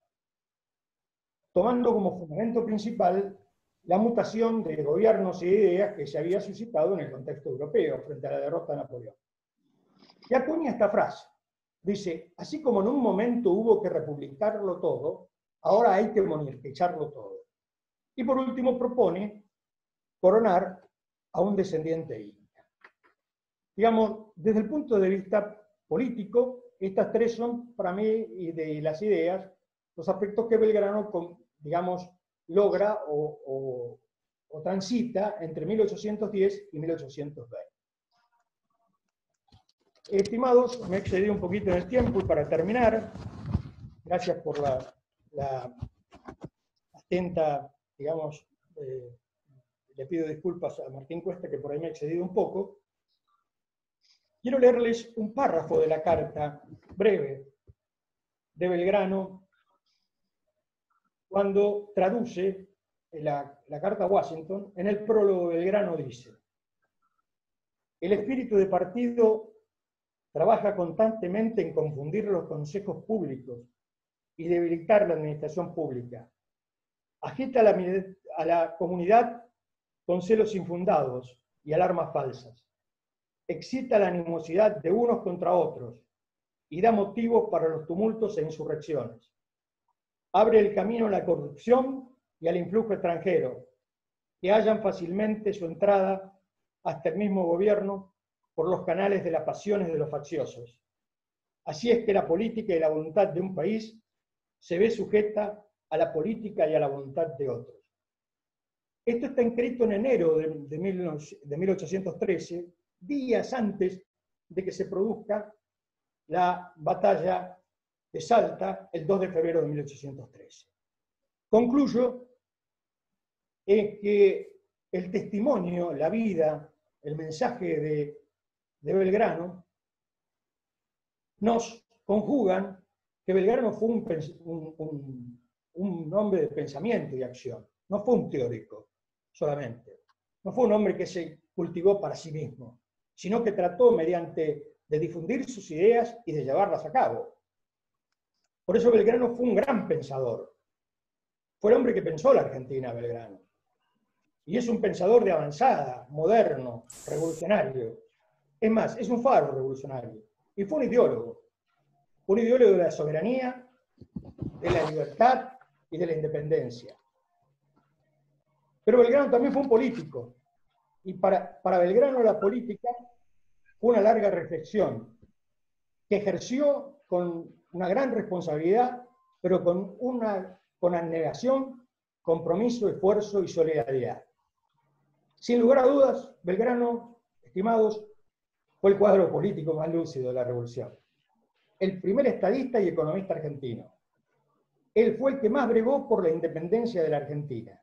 tomando como fundamento principal la mutación de gobiernos y ideas que se había suscitado en el contexto europeo frente a la derrota de Napoleón. Y acuña esta frase. Dice, así como en un momento hubo que republicarlo todo, ahora hay que monarquizarlo todo. Y por último propone coronar a un descendiente inca. Digamos, desde el punto de vista político, estas tres son, para mí, y de las ideas, los aspectos que Belgrano, digamos, logra o transita entre 1810 y 1820. Estimados, me excedí un poquito en el tiempo y para terminar, gracias por la atenta, digamos, le pido disculpas a Martín Cuesta que por ahí me he excedido un poco. Quiero leerles un párrafo de la carta, breve, de Belgrano cuando traduce la carta a Washington. En el prólogo, Belgrano dice: el espíritu de partido trabaja constantemente en confundir los consejos públicos y debilitar la administración pública. Agita a la comunidad con celos infundados y alarmas falsas. Excita la animosidad de unos contra otros y da motivos para los tumultos e insurrecciones. Abre el camino a la corrupción y al influjo extranjero, que hallan fácilmente su entrada hasta el mismo gobierno por los canales de las pasiones de los facciosos. Así es que la política y la voluntad de un país se ve sujeta a la política y a la voluntad de otros. Esto está escrito en enero de 1813, días antes de que se produzca la batalla de Salta el 2 de febrero de 1813. Concluyo en que el testimonio, la vida, el mensaje de Belgrano nos conjugan que Belgrano fue un hombre de pensamiento y acción, no fue un teórico solamente, no fue un hombre que se cultivó para sí mismo, sino que trató mediante de difundir sus ideas y de llevarlas a cabo. Por eso Belgrano fue un gran pensador. Fue el hombre que pensó la Argentina, Belgrano. Y es un pensador de avanzada, moderno, revolucionario. Es más, es un faro revolucionario. Y fue un ideólogo. Un ideólogo de la soberanía, de la libertad y de la independencia. Pero Belgrano también fue un político. Y para Belgrano la política fue una larga reflexión que ejerció con una gran responsabilidad, pero con abnegación, compromiso, esfuerzo y solidaridad. Sin lugar a dudas, Belgrano, estimados, fue el cuadro político más lúcido de la Revolución. El primer estadista y economista argentino. Él fue el que más bregó por la independencia de la Argentina.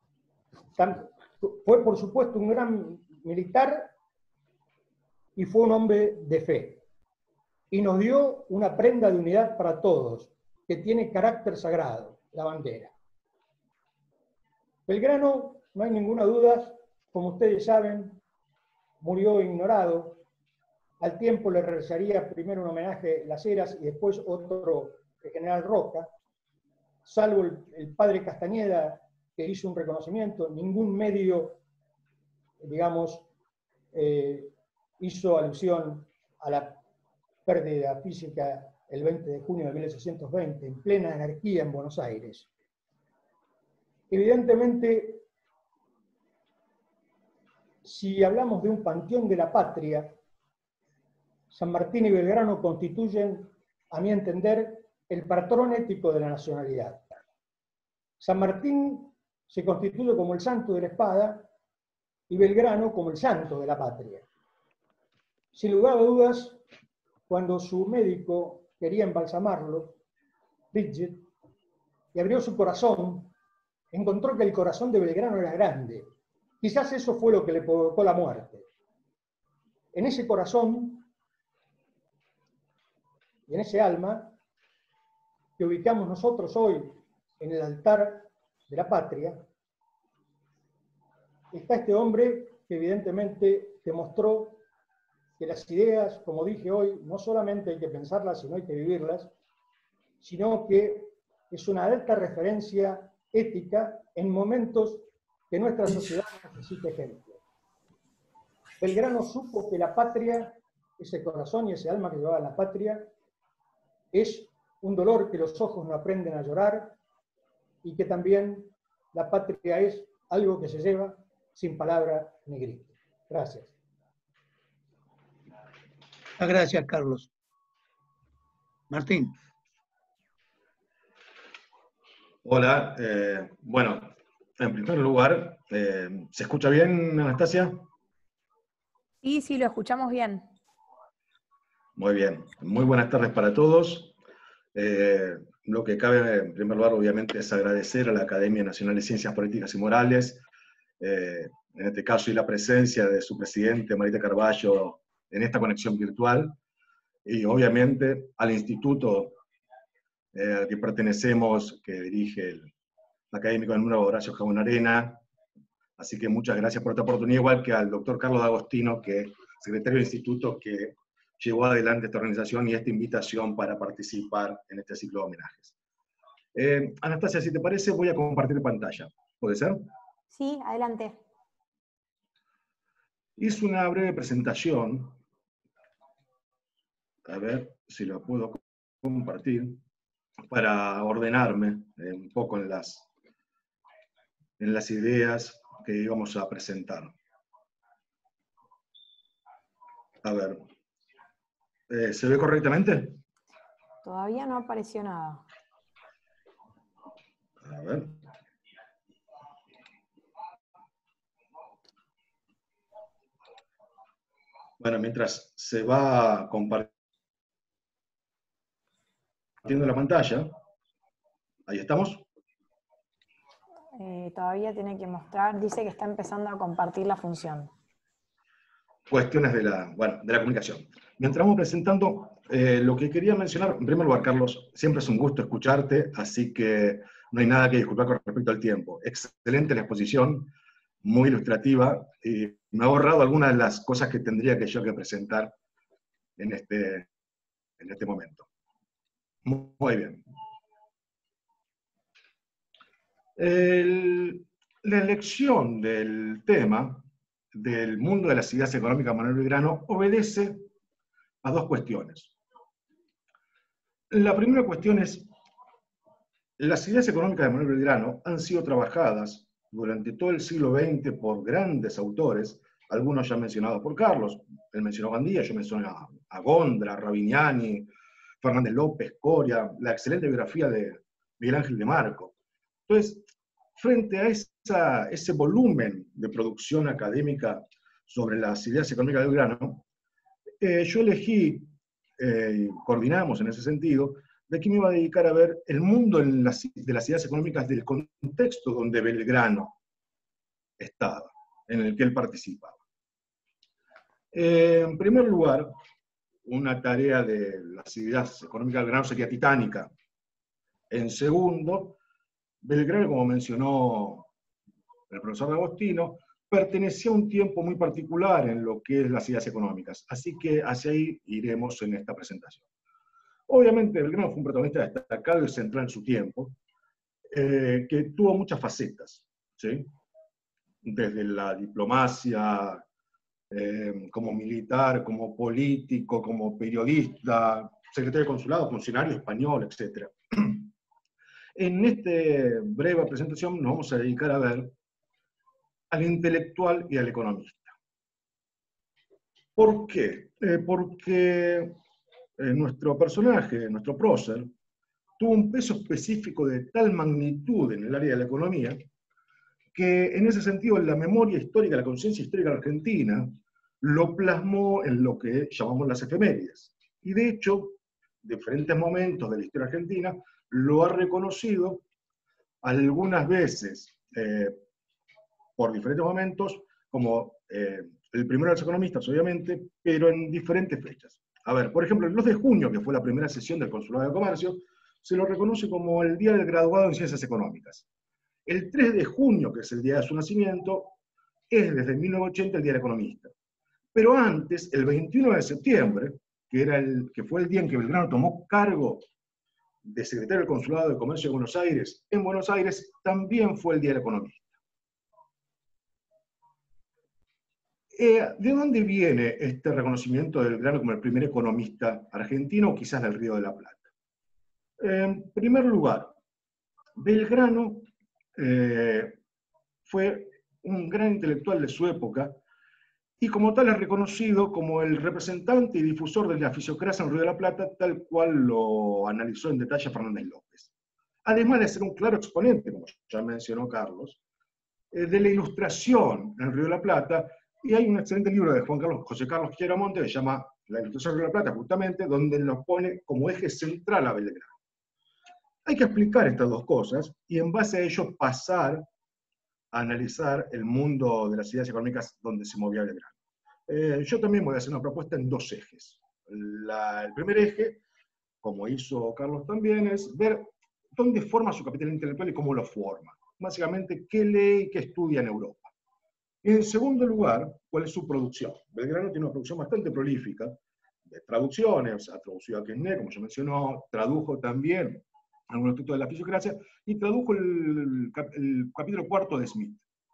Fue, por supuesto, un gran militar y fue un hombre de fe. Y nos dio una prenda de unidad para todos, que tiene carácter sagrado, la bandera. Belgrano, no hay ninguna duda, como ustedes saben, murió ignorado. Al tiempo le realizaría primero un homenaje Las Heras y después otro el general Roca. Salvo el padre Castañeda, que hizo un reconocimiento, ningún medio, digamos, hizo alusión a la pérdida física el 20 de junio de 1820, en plena anarquía en Buenos Aires. Evidentemente, si hablamos de un panteón de la patria, San Martín y Belgrano constituyen, a mi entender, el patrón ético de la nacionalidad. San Martín se constituye como el santo de la espada y Belgrano como el santo de la patria. Sin lugar a dudas, cuando su médico quería embalsamarlo, Bridget, y abrió su corazón, encontró que el corazón de Belgrano era grande. Quizás eso fue lo que le provocó la muerte. En ese corazón y en ese alma que ubicamos nosotros hoy en el altar de la patria, está este hombre que evidentemente demostró que las ideas, como dije hoy, no solamente hay que pensarlas, sino hay que vivirlas, sino que es una alta referencia ética en momentos que nuestra sociedad necesita ejemplo. Belgrano supo que la patria, ese corazón y ese alma que llevaba la patria, es un dolor que los ojos no aprenden a llorar y que también la patria es algo que se lleva sin palabra ni grito. Gracias. Gracias, Carlos. Martín. Hola, bueno, en primer lugar, ¿se escucha bien, Anastasia? Sí, lo escuchamos bien. Muy bien, muy buenas tardes para todos. Lo que cabe en primer lugar, obviamente, es agradecer a la Academia Nacional de Ciencias Políticas y Morales, en este caso, y la presencia de su presidente, Marita Carballo, en esta conexión virtual, y obviamente al Instituto al que pertenecemos, que dirige el académico del número Horacio Jabón Arena. Así que muchas gracias por esta oportunidad, igual que al doctor Carlos D'Agostino, que es secretario del instituto, que llevó adelante esta organización y esta invitación para participar en este ciclo de homenajes. Anastasia, si te parece, voy a compartir pantalla. ¿Puede ser? Sí, adelante. Hice una breve presentación. A ver si la puedo compartir, para ordenarme un poco en las ideas que íbamos a presentar. A ver, ¿se ve correctamente? Todavía no apareció nada. A ver. Bueno, mientras se va compartiendo la pantalla, ahí estamos. Todavía tiene que mostrar, dice que está empezando a compartir la función. Cuestiones de la comunicación. Mientras vamos presentando, lo que quería mencionar, en primer lugar, Carlos, siempre es un gusto escucharte, así que no hay nada que disculpar con respecto al tiempo. Excelente la exposición, muy ilustrativa, y me ha ahorrado algunas de las cosas que tendría que yo que presentar en este momento. Muy bien. La elección del tema del mundo de las ideas económicas de Manuel Belgrano obedece a dos cuestiones. La primera cuestión es, las ideas económicas de Manuel Belgrano han sido trabajadas durante todo el siglo XX por grandes autores, algunos ya mencionados por Carlos. Él mencionó a Gandía, yo mencioné a Gondra, Rabiniani, Fernández López, Coria, la excelente biografía de Miguel Ángel de Marco. Entonces, frente a ese volumen de producción académica sobre las ideas económicas de Belgrano, yo elegí, coordinamos en ese sentido, de que me iba a dedicar a ver el mundo de las ideas económicas del contexto donde Belgrano estaba, en el que él participaba. En primer lugar, una tarea de las ideas económicas de Belgrano sería titánica. En segundo, Belgrano, como mencionó el profesor D'Agostino, pertenecía a un tiempo muy particular en lo que es las ideas económicas. Así que hacia ahí iremos en esta presentación. Obviamente, Belgrano fue un protagonista destacado y central en su tiempo, que tuvo muchas facetas, ¿sí? Desde la diplomacia, como militar, como político, como periodista, secretario de consulado, funcionario español, etc. En esta breve presentación nos vamos a dedicar a ver al intelectual y al economista. ¿Por qué? Porque nuestro personaje, nuestro prócer, tuvo un peso específico de tal magnitud en el área de la economía, que en ese sentido la memoria histórica, la conciencia histórica argentina, lo plasmó en lo que llamamos las efemérides. Y de hecho, diferentes momentos de la historia argentina lo ha reconocido algunas veces, por diferentes momentos, como el primero de los economistas, obviamente, pero en diferentes fechas. A ver, por ejemplo, el 2 de junio, que fue la primera sesión del Consulado de Comercio, se lo reconoce como el Día del Graduado en Ciencias Económicas. El 3 de junio, que es el día de su nacimiento, es desde 1980 el Día del Economista. Pero antes, el 21 de septiembre, que fue el día en que Belgrano tomó cargo de secretario del Consulado de Comercio de Buenos Aires, en Buenos Aires también fue el Día del Economista. ¿De dónde viene este reconocimiento de Belgrano como el primer economista argentino, o quizás del Río de la Plata? En primer lugar, Belgrano fue un gran intelectual de su época, y como tal es reconocido como el representante y difusor de la fisiocracia en el Río de la Plata, tal cual lo analizó en detalle Fernández López. Además de ser un claro exponente, como ya mencionó Carlos, de la ilustración en el Río de la Plata, y hay un excelente libro de José Carlos Quieramonte que se llama La ilustración del Río de la Plata, justamente, donde lo pone como eje central a Belgrano. Hay que explicar estas dos cosas, y en base a ello pasar a analizar el mundo de las ideas económicas donde se movía Belgrano. Yo también voy a hacer una propuesta en dos ejes. El primer eje como hizo Carlos también, es ver dónde forma su capital intelectual y cómo lo forma. Básicamente, qué lee y qué estudia en Europa. En segundo lugar, cuál es su producción. Belgrano tiene una producción bastante prolífica de traducciones, ha traducido a Quesnay, como ya mencionó, tradujo también algunos textos de la fisiocracia, y tradujo el capítulo cuarto de Smith.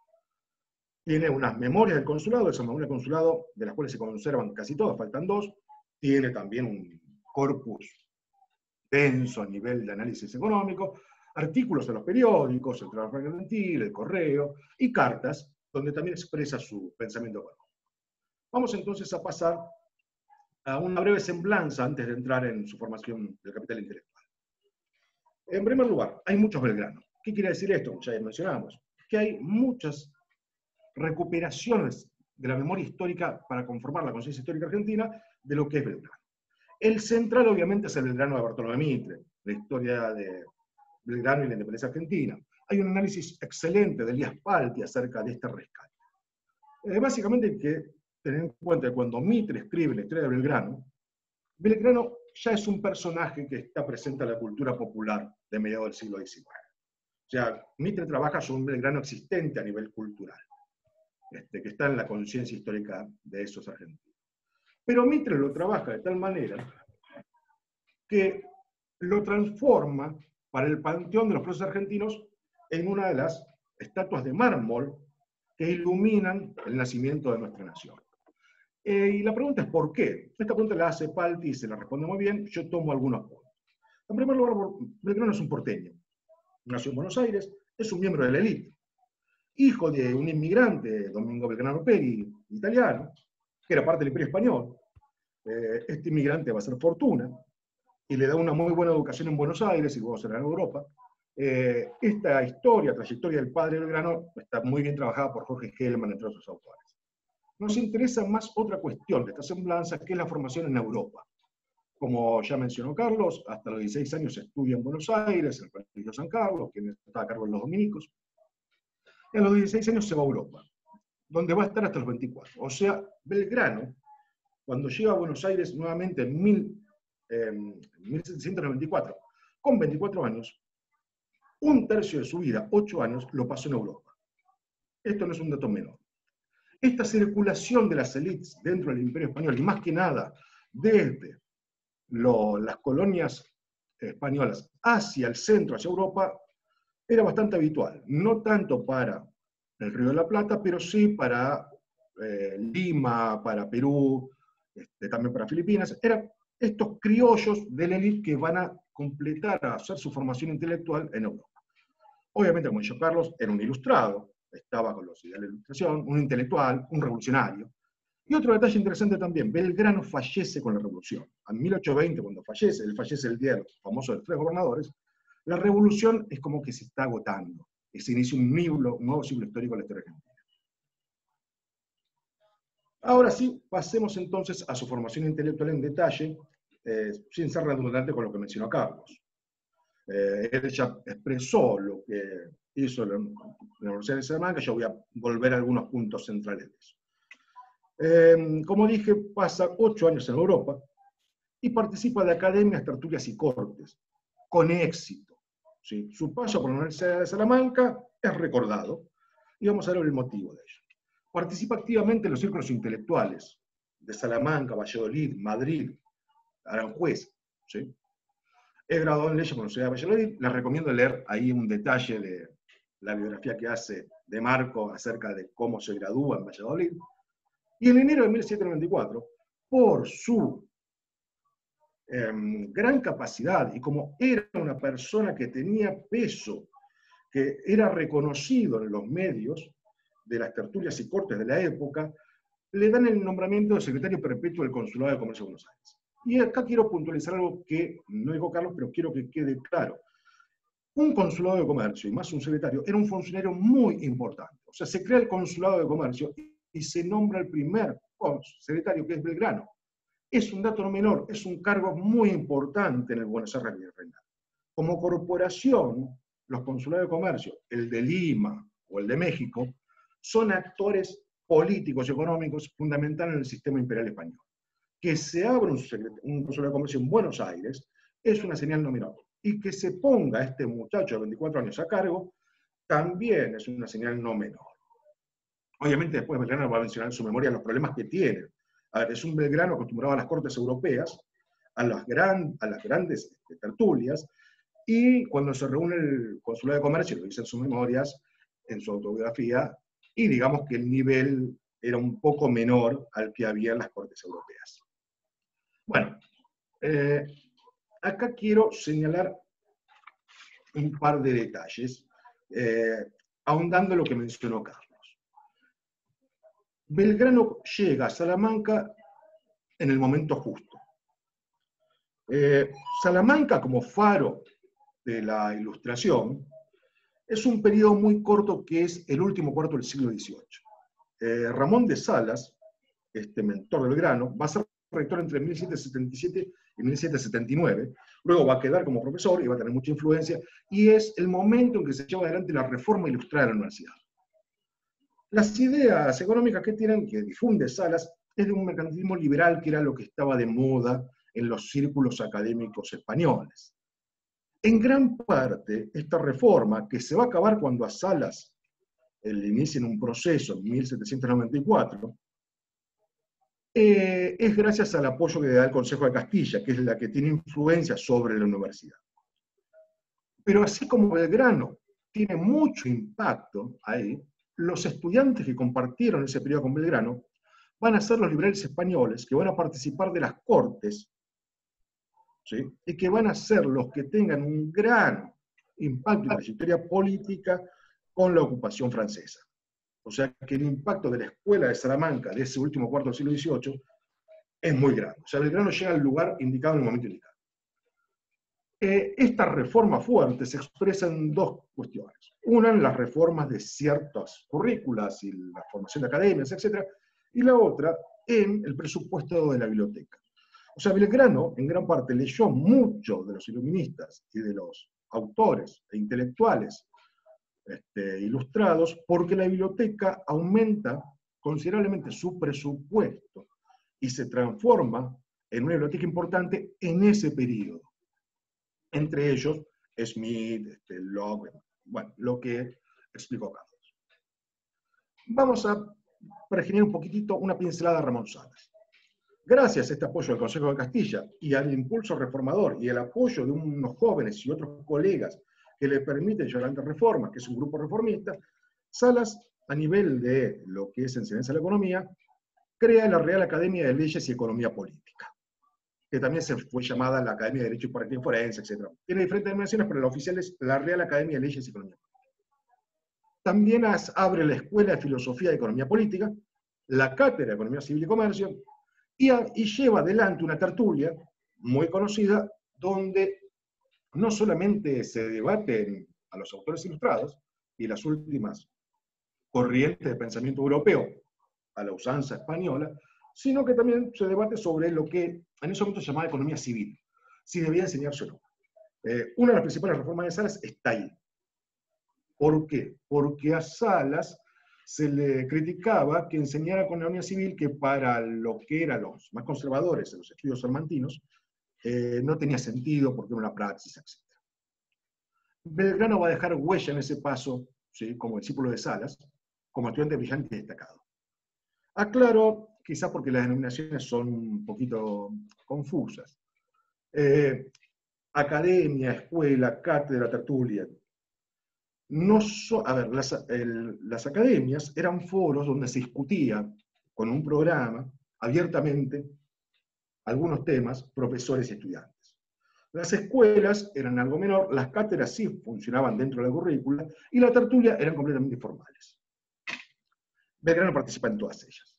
Tiene unas memorias del consulado, esas memorias del consulado, de las cuales se conservan casi todas, faltan dos. Tiene también un corpus denso a nivel de análisis económico, artículos en los periódicos, el Trabajo Mercantil, el Correo, y cartas, donde también expresa su pensamiento económico. Vamos entonces a pasar a una breve semblanza antes de entrar en su formación del capital intelectual. En primer lugar, hay muchos Belgranos. ¿Qué quiere decir esto? Ya mencionamos, que hay muchas recuperaciones de la memoria histórica para conformar la conciencia histórica argentina de lo que es Belgrano. El central, obviamente, es el Belgrano de Bartolomé Mitre, la historia de Belgrano y la independencia argentina. Hay un análisis excelente de Elías Palti acerca de este rescate. Básicamente hay que tener en cuenta que cuando Mitre escribe la historia de Belgrano, Belgrano ya es un personaje que está presente en la cultura popular de mediados del siglo XIX. O sea, Mitre trabaja sobre un Belgrano existente a nivel cultural, que está en la conciencia histórica de esos argentinos. Pero Mitre lo trabaja de tal manera que lo transforma para el panteón de los próceres argentinos en una de las estatuas de mármol que iluminan el nacimiento de nuestra nación. Y la pregunta es ¿por qué? Esta pregunta la hace Palti y se la responde muy bien, yo tomo algunos puntos. En primer lugar, Belgrano es un porteño. Nació en Buenos Aires, es un miembro de la élite. Hijo de un inmigrante, Domingo Belgrano Peri, italiano, que era parte del Imperio Español. Este inmigrante va a hacer fortuna y le da una muy buena educación en Buenos Aires y luego será en Europa. Esta historia, trayectoria del padre Belgrano, está muy bien trabajada por Jorge Hellman, entre otros autores. Nos interesa más otra cuestión de esta semblanza, que es la formación en Europa. Como ya mencionó Carlos, hasta los 16 años estudia en Buenos Aires, en el Colegio San Carlos, que está a cargo de los dominicos. Y a los 16 años se va a Europa, donde va a estar hasta los 24. O sea, Belgrano, cuando llega a Buenos Aires nuevamente en 1794, con 24 años, un tercio de su vida, 8 años, lo pasó en Europa. Esto no es un dato menor. Esta circulación de las élites dentro del Imperio Español, y más que nada desde las colonias españolas hacia el centro, hacia Europa, era bastante habitual. No tanto para el Río de la Plata, pero sí para Lima, para Perú, también para Filipinas. Eran estos criollos de la élite que van a completar, a hacer su formación intelectual en Europa. Obviamente, como dijo Carlos, era un ilustrado, estaba con los ideales de la ilustración, un intelectual, un revolucionario. Y otro detalle interesante también, Belgrano fallece con la revolución. En 1820, cuando fallece, él fallece el día de los famosos 3 gobernadores, la revolución es como que se está agotando, y se inicia un nuevo siglo histórico en la historia argentina. Ahora sí, pasemos entonces a su formación intelectual en detalle, sin ser redundante con lo que mencionó Carlos. Él ya expresó lo que hizo en la Universidad de Salamanca, yo voy a volver a algunos puntos centrales de eso. Como dije, pasa 8 años en Europa y participa de academias, tertulias y cortes, con éxito. ¿Sí? Su paso por la Universidad de Salamanca es recordado, y vamos a ver el motivo de ello. Participa activamente en los círculos intelectuales de Salamanca, Valladolid, Madrid, Aranjuez. ¿Sí? Es graduado en leyes por la Universidad de Valladolid. Les recomiendo leer ahí un detalle de la biografía que hace de Marco acerca de cómo se gradúa en Valladolid. Y en enero de 1794, por su gran capacidad y como era una persona que tenía peso, que era reconocido en los medios de las tertulias y cortes de la época, le dan el nombramiento de secretario perpetuo del Consulado de Comercio de Buenos Aires. Y acá quiero puntualizar algo que no dijo Carlos, pero quiero que quede claro. Un consulado de comercio, y más un secretario, era un funcionario muy importante. O sea, se crea el consulado de comercio y se nombra el primer secretario, que es Belgrano. Es un dato no menor, es un cargo muy importante en el Buenos Aires virreinal. Como corporación, los consulados de comercio, el de Lima o el de México, son actores políticos y económicos fundamentales en el sistema imperial español. Que se abra un consulado de comercio en Buenos Aires es una señal no menor. Y que se ponga este muchacho de 24 años a cargo, también es una señal no menor. Obviamente después Belgrano va a mencionar en su memoria los problemas que tiene. A ver, es un Belgrano acostumbrado a las cortes europeas, a las grandes tertulias, y cuando se reúne el Consulado de Comercio, lo dice en sus memorias, en su autobiografía, y digamos que el nivel era un poco menor al que había en las cortes europeas. Bueno, acá quiero señalar un par de detalles, ahondando en lo que mencionó Carlos. Belgrano llega a Salamanca en el momento justo. Salamanca, como faro de la Ilustración, es un periodo muy corto que es el último cuarto del siglo XVIII. Ramón de Salas, este mentor de Belgrano, va a ser rector entre 1777 y 1779, luego va a quedar como profesor y va a tener mucha influencia, y es el momento en que se lleva adelante la reforma ilustrada de la universidad. Las ideas económicas que difunde Salas es de un mercantilismo liberal que era lo que estaba de moda en los círculos académicos españoles. En gran parte, esta reforma, que se va a acabar cuando a Salas le inicien un proceso en 1794, es gracias al apoyo que le da el Consejo de Castilla, que es la que tiene influencia sobre la universidad. Pero así como Belgrano tiene mucho impacto ahí, los estudiantes que compartieron ese periodo con Belgrano van a ser los liberales españoles que van a participar de las cortes, ¿sí? Y que van a ser los que tengan un gran impacto en la trayectoria política con la ocupación francesa. O sea que el impacto de la escuela de Salamanca de ese último cuarto del siglo XVIII es muy grande. O sea, Belgrano llega al lugar indicado en el momento indicado. Esta reforma fuerte se expresa en dos cuestiones. Una en las reformas de ciertas currículas y la formación de academias, etc. Y la otra en el presupuesto de la biblioteca. O sea, Belgrano, en gran parte, leyó mucho de los iluministas y de los autores e intelectuales ilustrados, porque la biblioteca aumenta considerablemente su presupuesto y se transforma en una biblioteca importante en ese periodo. Entre ellos, Smith, Locke, bueno, lo que explicó Carlos. Vamos a pergeñar un poquitito una pincelada a Ramón Salas. Gracias a este apoyo del Consejo de Castilla y al impulso reformador y el apoyo de unos jóvenes y otros colegas que le permiten llevar adelante reformas, que es un grupo reformista, Salas, a nivel de lo que es enseñanza de la economía, crea la Real Academia de Leyes y Economía Política, que también se fue llamada la Academia de Derecho y Práctica Forense, etc. Tiene diferentes denominaciones, pero la oficial es la Real Academia de Leyes y Economía Política. También abre la Escuela de Filosofía de Economía Política, la Cátedra de Economía Civil y Comercio, y lleva adelante una tertulia muy conocida, donde no solamente se debaten a los autores ilustrados y las últimas corrientes de pensamiento europeo a la usanza española, sino que también se debate sobre lo que en ese momento se llamaba economía civil, si debía enseñarse o no. Una de las principales reformas de Salas está ahí. ¿Por qué? Porque a Salas se le criticaba que enseñara economía civil, que para lo que eran los más conservadores en los estudios salmantinos no tenía sentido porque era una praxis, etc. Belgrano va a dejar huella en ese paso, ¿sí?, como discípulo de Salas, como estudiante brillante y destacado. Aclaro, quizás porque las denominaciones son un poquito confusas. Academia, escuela, cátedra, tertulia. Las academias eran foros donde se discutía con un programa abiertamente algunos temas, profesores y estudiantes. Las escuelas eran algo menor, las cátedras sí funcionaban dentro de la currícula, y la tertulia eran completamente informales. Belgrano participa en todas ellas.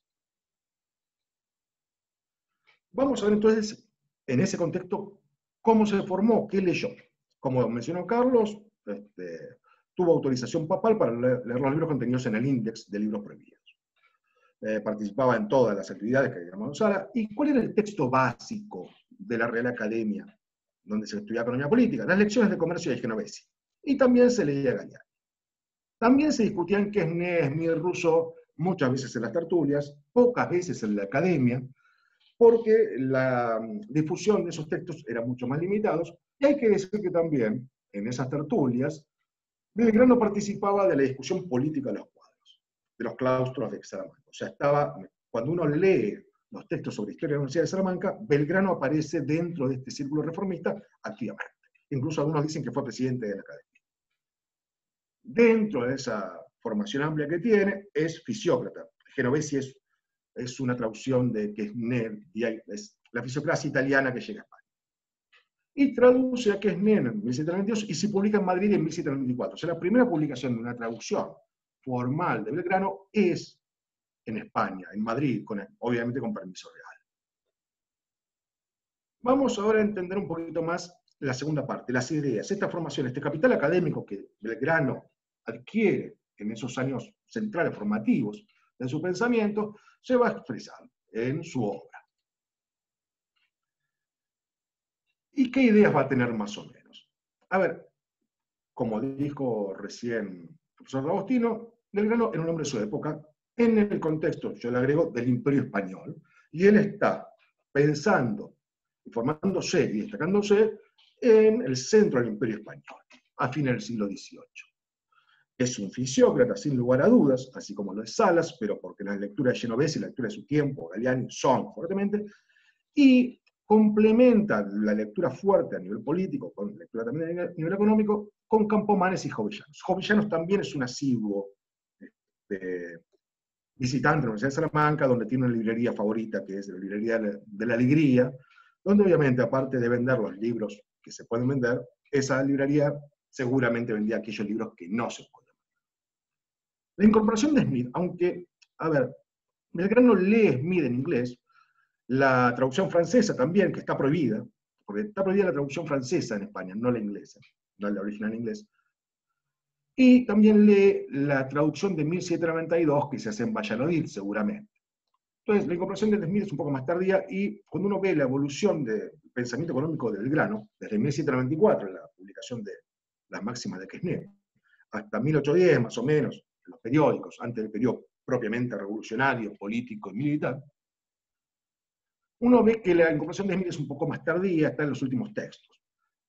Vamos a ver entonces, en ese contexto, cómo se formó, qué leyó. Como mencionó Carlos, tuvo autorización papal para leer los libros contenidos en el índex de libros prohibidos. Participaba en todas las actividades que había Sala. ¿Y cuál era el texto básico de la Real Academia, donde se estudiaba economía política? Las lecciones de comercio de Genovesi. Y también se leía Galiani. También se discutían Quesnay, Smith, Rousseau, muchas veces en las tertulias, pocas veces en la academia, porque la difusión de esos textos era mucho más limitados, y hay que decir que también, en esas tertulias, Belgrano participaba de la discusión política de los cuadros, de los claustros de Salamanca. O sea, cuando uno lee los textos sobre historia de la Universidad de Salamanca, Belgrano aparece dentro de este círculo reformista activamente. Incluso algunos dicen que fue presidente de la academia. Dentro de esa formación amplia que tiene, es fisiócrata. Genovesi es una traducción de Quesnel, es la fisiocracia italiana que llega a España. Y traduce a Quesnel en 1792 y se publica en Madrid en 1794. O sea, la primera publicación de una traducción formal de Belgrano es en España, en Madrid, obviamente con permiso real. Vamos ahora a entender un poquito más la segunda parte, las ideas, esta formación, este capital académico que Belgrano adquiere en esos años centrales formativos de su pensamiento, se va a expresar en su obra. ¿Y qué ideas va a tener más o menos? A ver, como dijo recién el profesor D'Agostino, Belgrano era un hombre de su época, en el contexto, yo le agrego, del Imperio Español, y él está pensando, formándose y destacándose en el centro del Imperio Español, a fines del siglo XVIII. Es un fisiócrata, sin lugar a dudas, así como lo es Salas, pero porque las lecturas de Genovesi y la lectura de su tiempo, Galiani, son fuertemente, y complementa la lectura fuerte a nivel político, con lectura también a nivel económico, con Campomanes y Jovellanos. Jovellanos también es un asiduo visitante de la Universidad de Salamanca, donde tiene una librería favorita, que es la librería de la Alegría, donde obviamente, aparte de vender los libros que se pueden vender, esa librería seguramente vendía aquellos libros que no se pueden vender. La incorporación de Smith, aunque, a ver, Belgrano lee Smith en inglés, la traducción francesa también, que está prohibida, porque está prohibida la traducción francesa en España, no la inglesa, no la original en inglés. Y también lee la traducción de 1792, que se hace en Valladolid, seguramente. Entonces, la incorporación de Smith es un poco más tardía, y cuando uno ve la evolución del pensamiento económico de Belgrano, desde 1794, la publicación de las máximas de Quesnel, hasta 1810, más o menos, en los periódicos, antes del periodo propiamente revolucionario, político y militar, uno ve que la incorporación de Smith es un poco más tardía, está en los últimos textos.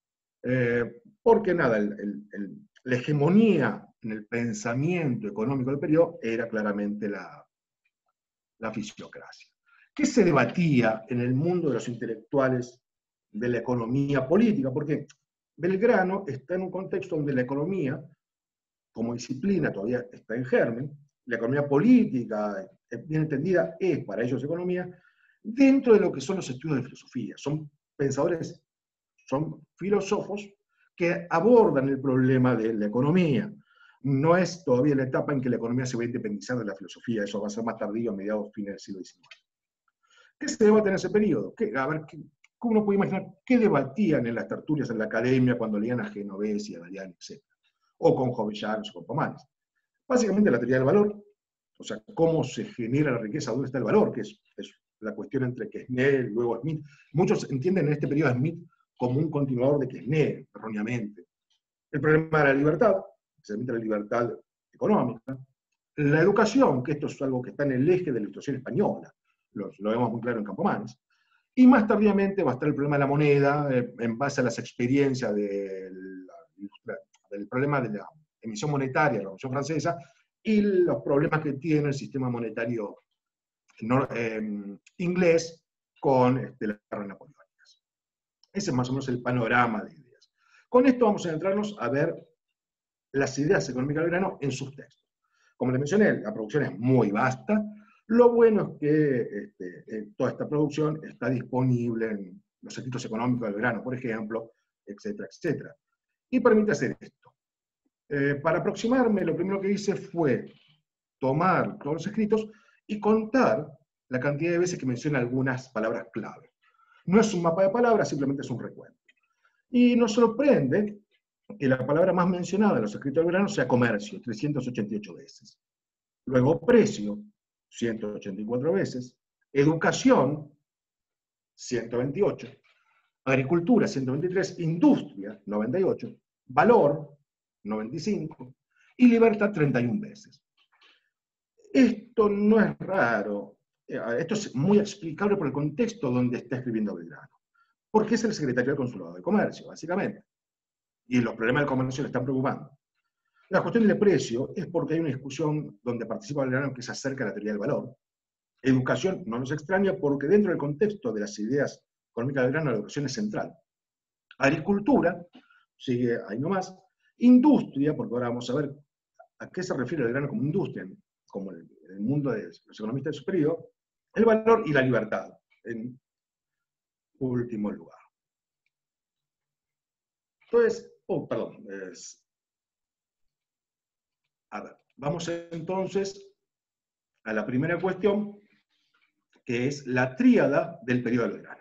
Porque nada, la hegemonía en el pensamiento económico del periodo era claramente la fisiocracia. ¿Qué se debatía en el mundo de los intelectuales de la economía política? Porque Belgrano está en un contexto donde la economía, como disciplina, todavía está en germen, la economía política, bien entendida, es para ellos economía, dentro de lo que son los estudios de filosofía. Son pensadores, son filósofos que abordan el problema de la economía. No es todavía la etapa en que la economía se va a independizar de la filosofía, eso va a ser más tardío, a mediados, fines del siglo XIX. ¿Qué se debate en ese periodo? A ver, ¿cómo uno puede imaginar qué debatían en las tertulias en la academia cuando leían a Genovesi, a Galiani, etc.? O con Jovellanos o con Pomares. Básicamente la teoría del valor, o sea, cómo se genera la riqueza, dónde está el valor, que es la cuestión entre Quesnel, luego Smith. Muchos entienden en este periodo a Smith como un continuador de Quesnel, erróneamente. El problema de la libertad, especialmente la libertad económica. La educación, que esto es algo que está en el eje de la Ilustración española, lo vemos muy claro en Campomanes. Y más tardíamente va a estar el problema de la moneda, en base a las experiencias del problema de la emisión monetaria de la Revolución Francesa, y los problemas que tiene el sistema monetario inglés con las guerras napoleónicas. Ese es más o menos el panorama de ideas. Con esto vamos a centrarnos a ver las ideas económicas de Belgrano en sus textos. Como les mencioné, la producción es muy vasta. Lo bueno es que toda esta producción está disponible en los escritos económicos de Belgrano, por ejemplo, etcétera, etcétera. Y permite hacer esto. Para aproximarme, lo primero que hice fue tomar todos los escritos y contar la cantidad de veces que menciona algunas palabras clave. No es un mapa de palabras, simplemente es un recuento. Y nos sorprende que la palabra más mencionada en los escritos de Belgrano sea comercio, 388 veces. Luego precio, 184 veces. Educación, 128. Agricultura, 123. Industria, 98. Valor, 95. Y libertad, 31 veces. Esto no es raro esto es muy explicable por el contexto donde está escribiendo Belgrano. Porque es el secretario del Consulado de Comercio, básicamente. Y los problemas del comercio le están preocupando. La cuestión del precio es porque hay una discusión donde participa Belgrano que se acerca a la teoría del valor. Educación no nos extraña porque dentro del contexto de las ideas económicas de Belgrano la educación es central. Agricultura, sigue ahí nomás. Industria, porque ahora vamos a ver a qué se refiere Belgrano como industria, como el mundo de los economistas de su periodo. El valor y la libertad, en último lugar. Entonces, a ver, vamos entonces a la primera cuestión, que es la tríada del periodo de Belgrano.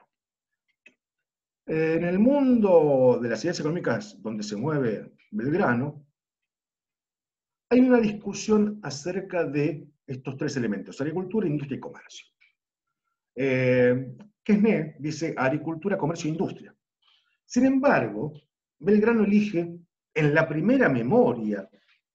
En el mundo de las ideas económicas donde se mueve Belgrano, hay una discusión acerca de estos tres elementos: agricultura, industria y comercio. Quesnay dice agricultura, comercio e industria. Sin embargo, Belgrano elige en la primera memoria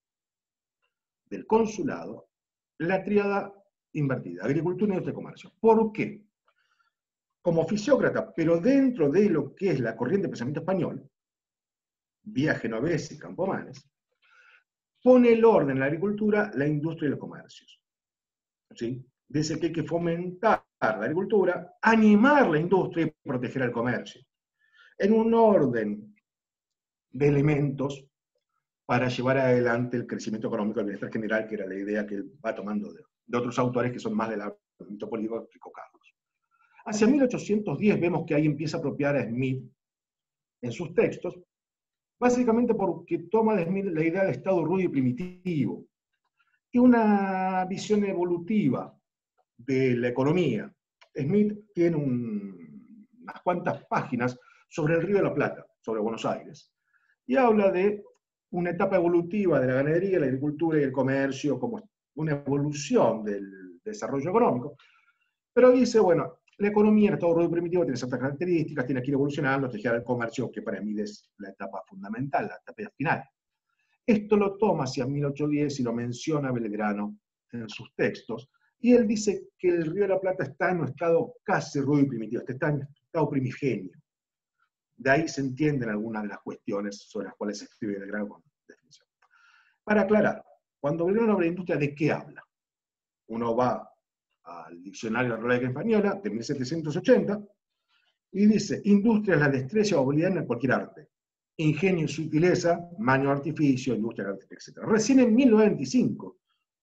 del consulado la tríada invertida, agricultura, industria y comercio. ¿Por qué? Como fisiócrata, pero dentro de lo que es la corriente de pensamiento español, vía Genovese y Campomanes, pone el orden en la agricultura, la industria y los comercios. ¿Sí? Dice que hay que fomentar la agricultura, animar la industria y proteger al comercio, en un orden de elementos para llevar adelante el crecimiento económico del bienestar general, que era la idea que él va tomando de otros autores que son más del ámbito político que explicó Carlos. Hacia 1810 vemos que ahí empieza a apropiar a Smith en sus textos, básicamente porque toma de Smith la idea de estado rudo y primitivo, y una visión evolutiva de la economía. Smith tiene unas cuantas páginas sobre el Río de la Plata, sobre Buenos Aires, y habla de una etapa evolutiva de la ganadería, la agricultura y el comercio como una evolución del desarrollo económico, pero dice, bueno, la economía en estado rudo y primitivo tiene ciertas características, tiene que ir evolucionando, tejer el comercio, que para mí es la etapa fundamental, la etapa final. Esto lo toma hacia 1810 y lo menciona Belgrano en sus textos, y él dice que el Río de la Plata está en un estado casi rudo y primitivo, está en un estado primigenio. De ahí se entienden algunas de las cuestiones sobre las cuales se escribe Belgrano con definición. Para aclarar, cuando Belgrano habla de industria, ¿de qué habla? Uno va al diccionario de la Real Academia Española de 1780 y dice: industria es la destreza o habilidad en cualquier arte, ingenio y sutileza, mano artificio, industria, etc. Recién en 1925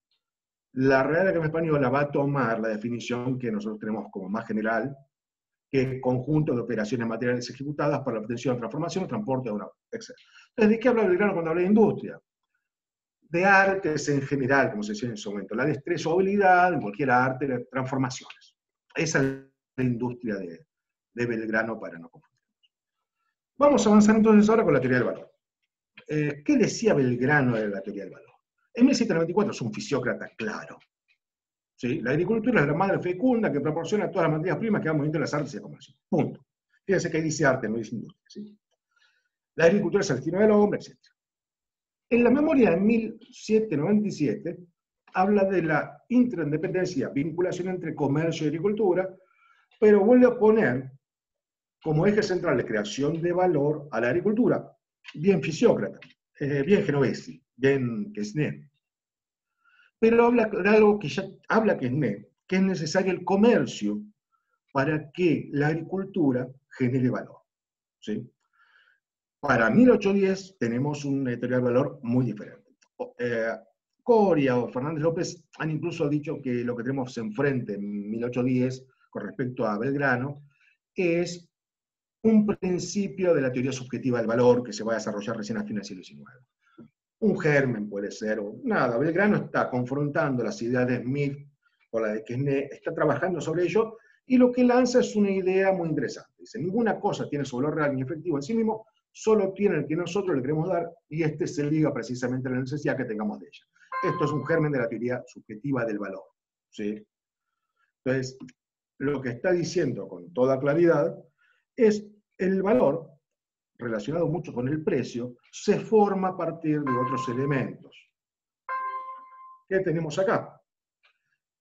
la Real Academia Española va a tomar la definición que nosotros tenemos como más general, que es conjunto de operaciones materiales ejecutadas para la obtención, transformación, transporte, etc. Entonces, ¿de qué habla Belgrano cuando habla de industria? De artes en general, como se decía en ese momento, la destreza o habilidad en cualquier arte, de transformaciones. Esa es la industria de Belgrano, para no confundirnos. Vamos a avanzar entonces ahora con la teoría del valor. ¿Qué decía Belgrano de la teoría del valor? En 1794 es un fisiócrata claro. ¿Sí? La agricultura es la madre fecunda que proporciona todas las materias primas que vamos viendo en las artes y el comercio. Punto. Fíjense que ahí dice arte, no dice industria. ¿Sí? La agricultura es el destino del hombre, etc. En la memoria de 1797 habla de la interindependencia, vinculación entre comercio y agricultura, pero vuelve a poner como eje central de creación de valor a la agricultura. Bien fisiócrata, bien Genovesi, bien Quesnay. Pero habla de algo que ya habla Quesnay, que es necesario el comercio para que la agricultura genere valor. ¿Sí? Para 1810 tenemos una teoría del valor muy diferente. Coria o Fernández López han incluso dicho que lo que tenemos enfrente en 1810 con respecto a Belgrano es un principio de la teoría subjetiva del valor que se va a desarrollar recién a fines del siglo XIX. Un germen puede ser, o nada. Belgrano está confrontando las ideas de Smith con la de Quesnay, está trabajando sobre ello, y lo que lanza es una idea muy interesante. Dice: ninguna cosa tiene su valor real ni efectivo en sí mismo, solo tiene el que nosotros le queremos dar, y este se liga precisamente a la necesidad que tengamos de ella. Esto es un germen de la teoría subjetiva del valor. ¿Sí? Entonces, lo que está diciendo con toda claridad es el valor, relacionado mucho con el precio, se forma a partir de otros elementos. ¿Qué tenemos acá?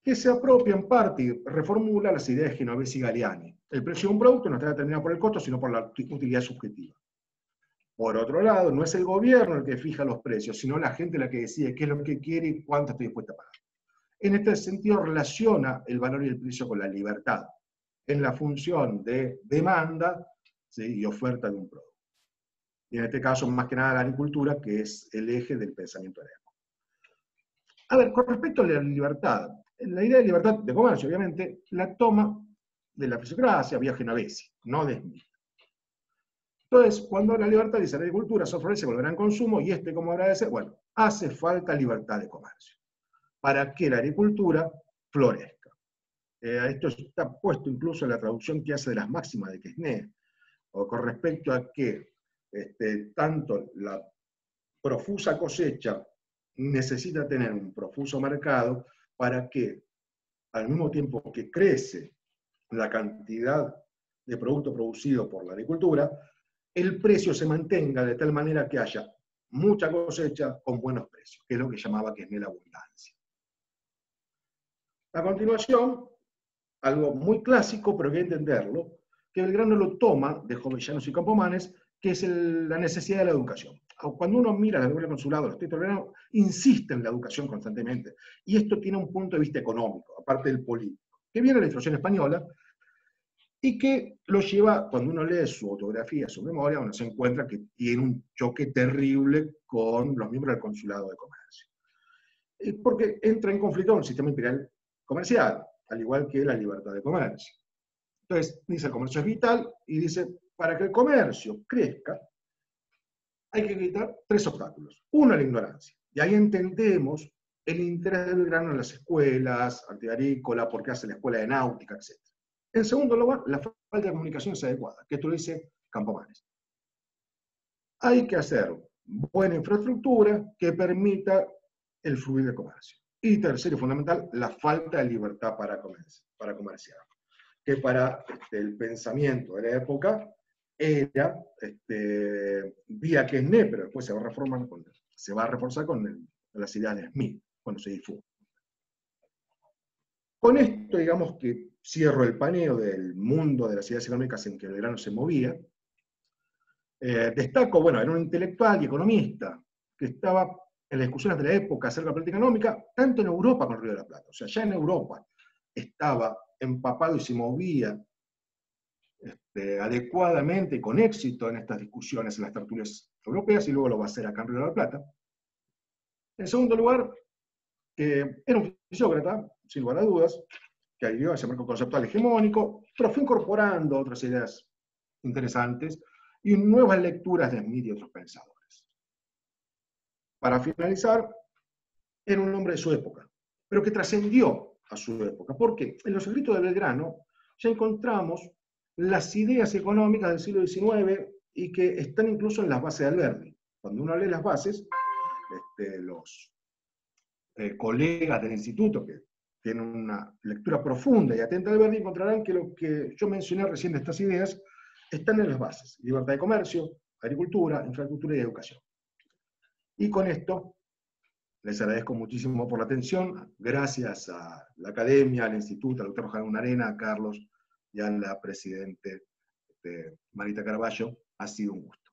que se apropia en parte y reformula las ideas de Genovesi y Galiani. El precio de un producto no está determinado por el costo, sino por la utilidad subjetiva. Por otro lado, no es el gobierno el que fija los precios, sino la gente la que decide qué es lo que quiere y cuánto estoy dispuesta a pagar. En este sentido, relaciona el valor y el precio con la libertad, en la función de demanda, ¿sí?, y oferta de un producto. Y en este caso, más que nada, la agricultura, que es el eje del pensamiento de la época. A ver, con respecto a la libertad, la idea de libertad de comercio, obviamente, la toma de la fisiocracia, vía Genovesi, no de Smith. Entonces, cuando la libertad dice la agricultura se ofrece con el gran consumo, y ¿cómo agradece? Bueno, hace falta libertad de comercio para que la agricultura florezca. Esto está puesto incluso en la traducción que hace de las máximas de Quesnay, o con respecto a que tanto la profusa cosecha necesita tener un profuso mercado para que, al mismo tiempo que crece la cantidad de producto producido por la agricultura, el precio se mantenga de tal manera que haya mucha cosecha con buenos precios, que es lo que llamaba Quesnay la abundancia. A continuación, algo muy clásico, pero hay que entenderlo, que Belgrano lo toma de Jovellanos y Campomanes, que es la necesidad de la educación. Cuando uno mira la memoria del consulado, los textos de Belgrano insisten en la educación constantemente, y esto tiene un punto de vista económico, aparte del político, que viene de la instrucción española, y que lo lleva, cuando uno lee su autografía, su memoria, uno se encuentra que tiene un choque terrible con los miembros del consulado de comercio. Porque entra en conflicto con el sistema imperial comercial, al igual que la libertad de comercio. Entonces, dice el comercio es vital, y dice, para que el comercio crezca, hay que quitar 3 obstáculos. Uno, la ignorancia. Y ahí entendemos el interés de Belgrano en las escuelas, actividad agrícola, porque hace la escuela de náutica, etc. En segundo lugar, la falta de comunicaciones adecuada, que esto lo dice Campomanes. Hay que hacer buena infraestructura que permita el fluir de comercio. Y tercero y fundamental, la falta de libertad para comerciar. Que para el pensamiento de la época era vía Quesnay, pero después se va a reforzar con las ideas de Smith, cuando se difunde. Con esto, digamos que cierro el paneo del mundo de las ideas económicas en que Belgrano se movía. Destaco, bueno, era un intelectual y economista que estaba en las discusiones de la época acerca de la política económica, tanto en Europa como en el Río de la Plata. O sea, ya en Europa estaba empapado y se movía adecuadamente y con éxito en estas discusiones en las tertulias europeas, y luego lo va a hacer acá en Río de la Plata. En segundo lugar, era un fisiócrata, sin lugar a dudas, que adhirió a ese marco conceptual hegemónico, pero fue incorporando otras ideas interesantes y nuevas lecturas de Smith y otros pensadores. Para finalizar, era un hombre de su época, pero que trascendió a su época, porque en los escritos de Belgrano ya encontramos las ideas económicas del siglo XIX y que están incluso en las bases de Alberdi. Cuando uno lee las bases, los colegas del instituto que tienen una lectura profunda y atenta de Alberdi encontrarán que lo que yo mencioné recién de estas ideas están en las bases: libertad de comercio, agricultura, infraestructura y educación. Y con esto les agradezco muchísimo por la atención. Gracias a la academia, al instituto, al doctor Juan Arena, a Carlos y a la presidente Marita Carballo. Ha sido un gusto.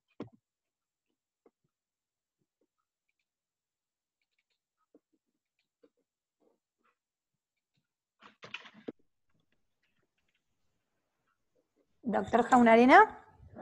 Doctor Jaunarena.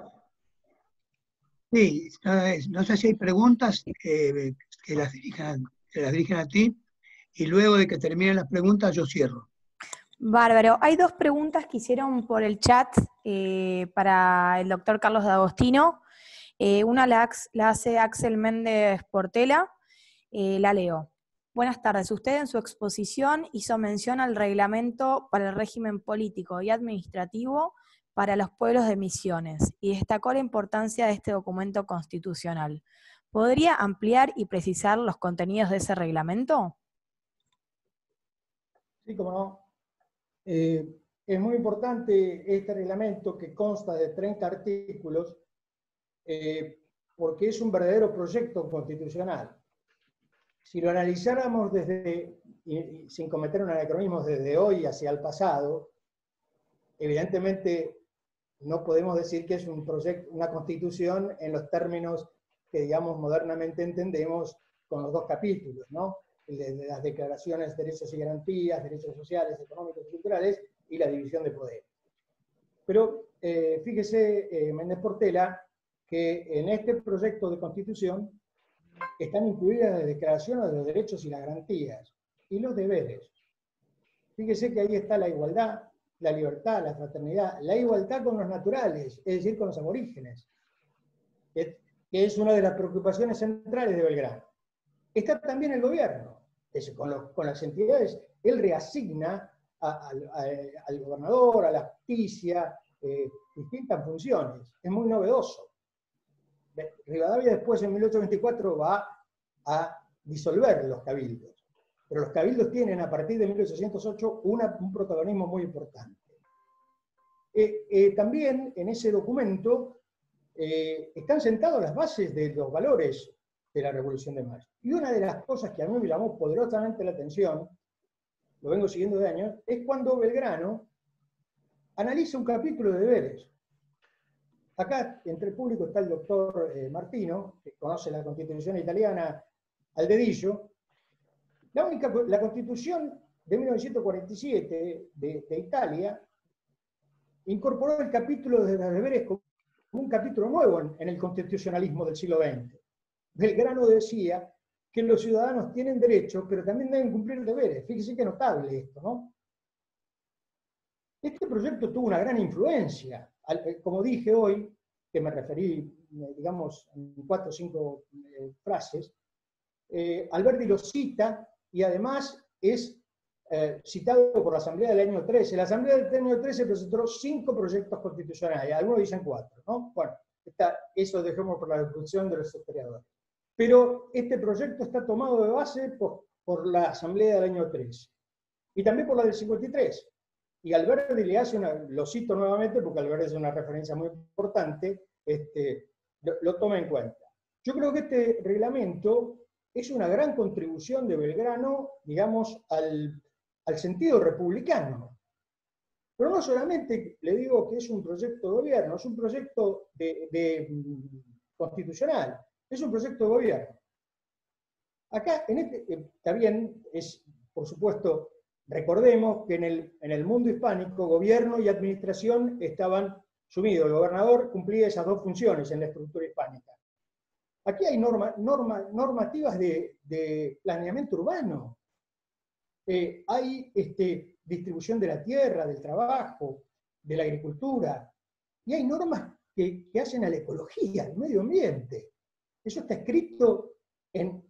Sí, no sé si hay preguntas que las dirijan a ti, y luego de que terminen las preguntas yo cierro. Bárbaro. Hay 2 preguntas que hicieron por el chat para el doctor Carlos D'Agostino. Una la hace Axel Méndez Portela. La leo. Buenas tardes. Usted en su exposición hizo mención al reglamento para el régimen político y administrativo para los pueblos de Misiones y destacó la importancia de este documento constitucional. ¿Podría ampliar y precisar los contenidos de ese reglamento? Sí, cómo no. Es muy importante este reglamento, que consta de 30 artículos, porque es un verdadero proyecto constitucional. Si lo analizáramos desde y sin cometer un anacronismo desde hoy hacia el pasado, evidentemente no podemos decir que es un proyecto, una constitución en los términos que, digamos, modernamente entendemos con los dos capítulos, ¿no? De las declaraciones de derechos y garantías, derechos sociales, económicos y culturales, y la división de poderes. Pero fíjese, Méndez Portela, que en este proyecto de constitución están incluidas las declaraciones de los derechos y las garantías, y los deberes. Fíjese que ahí está la igualdad, la libertad, la fraternidad, la igualdad con los naturales, es decir, con los aborígenes, que es una de las preocupaciones centrales de Belgrano. Está también el gobierno, con las entidades. Él reasigna al gobernador, a la justicia, distintas funciones. Es muy novedoso. Rivadavia después, en 1824, va a disolver los cabildos. Pero los cabildos tienen, a partir de 1808, un protagonismo muy importante. También en ese documento están sentadas las bases de los valores de la Revolución de Mayo. Y una de las cosas que a mí me llamó poderosamente la atención, lo vengo siguiendo de años, es cuando Belgrano analiza un capítulo de deberes. Acá, entre el público, está el doctor Martino, que conoce la Constitución italiana al dedillo. La Constitución de 1947 de Italia incorporó el capítulo de los deberes como un capítulo nuevo en el constitucionalismo del siglo XX. Belgrano decía que los ciudadanos tienen derechos, pero también deben cumplir deberes. Fíjese qué notable esto, ¿no? Este proyecto tuvo una gran influencia. Como dije hoy, que me referí, digamos, en 4 o 5 frases, Alberti lo cita y además es citado por la Asamblea del año 13. La Asamblea del año 13 presentó 5 proyectos constitucionales, algunos dicen 4, ¿no? Bueno, eso dejemos por la discusión de los historiadores. Pero este proyecto está tomado de base por la Asamblea del año 13 y también por la del 53. Y Alberti le hace lo cito nuevamente porque Alberti es una referencia muy importante, lo toma en cuenta. Yo creo que este reglamento es una gran contribución de Belgrano, digamos, al sentido republicano. Pero no solamente le digo que es un proyecto de gobierno, es un proyecto constitucional, es un proyecto de gobierno. Acá, también es, por supuesto, recordemos que en el mundo hispánico, gobierno y administración estaban sumidos. El gobernador cumplía esas 2 funciones en la estructura hispánica. Aquí hay normativas de planeamiento urbano. Hay distribución de la tierra, del trabajo, de la agricultura. Y hay normas que hacen a la ecología, al medio ambiente. Eso está escrito en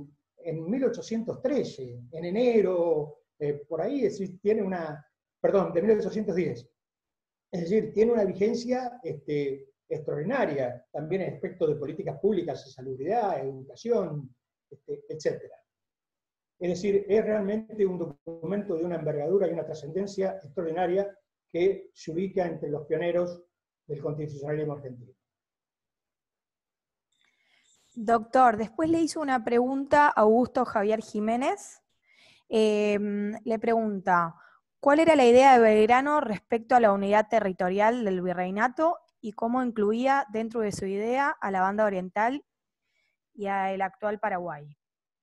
1813, en enero, por ahí, es decir, tiene de 1810. Es decir, tiene una vigencia extraordinaria, también en aspectos de políticas públicas, de salubridad, educación, etc. Es decir, es realmente un documento de una envergadura y una trascendencia extraordinaria que se ubica entre los pioneros del constitucionalismo argentino. Doctor, después le hizo una pregunta a Augusto Javier Jiménez. Le pregunta, ¿cuál era la idea de Belgrano respecto a la unidad territorial del virreinato y cómo incluía dentro de su idea a la banda oriental y al actual Paraguay?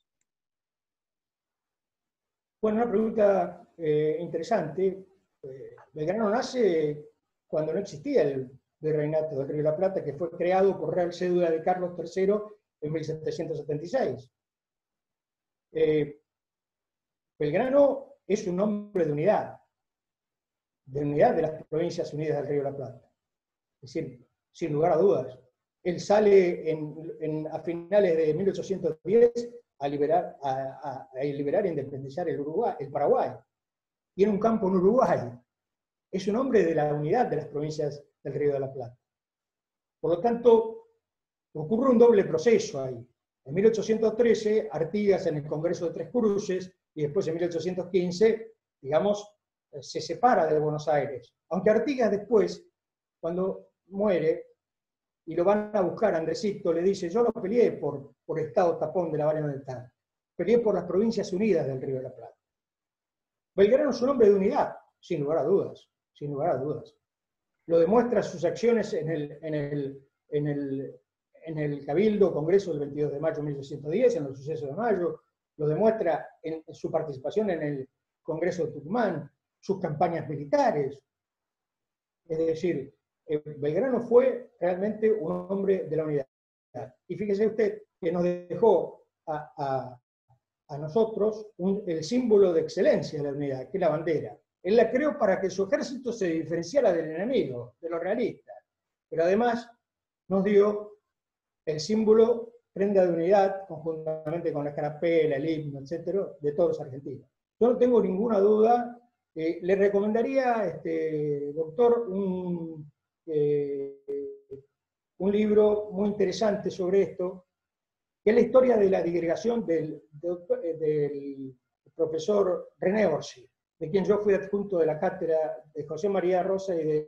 Bueno, una pregunta interesante. Belgrano nace cuando no existía el virreinato del Río de la Plata, que fue creado por Real Cédula de Carlos III en 1776. Belgrano es un nombre de unidad de las Provincias Unidas del Río de la Plata. Es decir, sin lugar a dudas. Él sale a finales de 1810 a liberar e independizar el Paraguay. Tiene un campo en Uruguay. Es un hombre de la unidad de las provincias del Río de la Plata. Por lo tanto, ocurre un doble proceso ahí. En 1813, Artigas en el Congreso de Tres Cruces, y después en 1815, digamos, se separa de Buenos Aires. Aunque Artigas después, cuando muere, y lo van a buscar, Andresito le dice, yo no peleé por Estado tapón de la Valle Oriental, peleé por las Provincias Unidas del Río de la Plata. Belgrano es un hombre de unidad, sin lugar a dudas, sin lugar a dudas. Lo demuestra sus acciones en el Cabildo Congreso del 22 de mayo de 1810, en los sucesos de mayo, lo demuestra en su participación en el Congreso de Tucumán, sus campañas militares. Es decir, Belgrano fue realmente un hombre de la unidad. Y fíjese usted que nos dejó a nosotros el símbolo de excelencia de la unidad, que es la bandera. Él la creó para que su ejército se diferenciara del enemigo, de los realistas. Pero además nos dio el símbolo, prenda de unidad, conjuntamente con la escarapela, el himno, etcétera, de todos los argentinos. Yo no tengo ninguna duda. Le recomendaría, doctor, un libro muy interesante sobre esto, que es la historia de la digregación del profesor René Orsi, de quien yo fui adjunto de la cátedra de José María Rosa y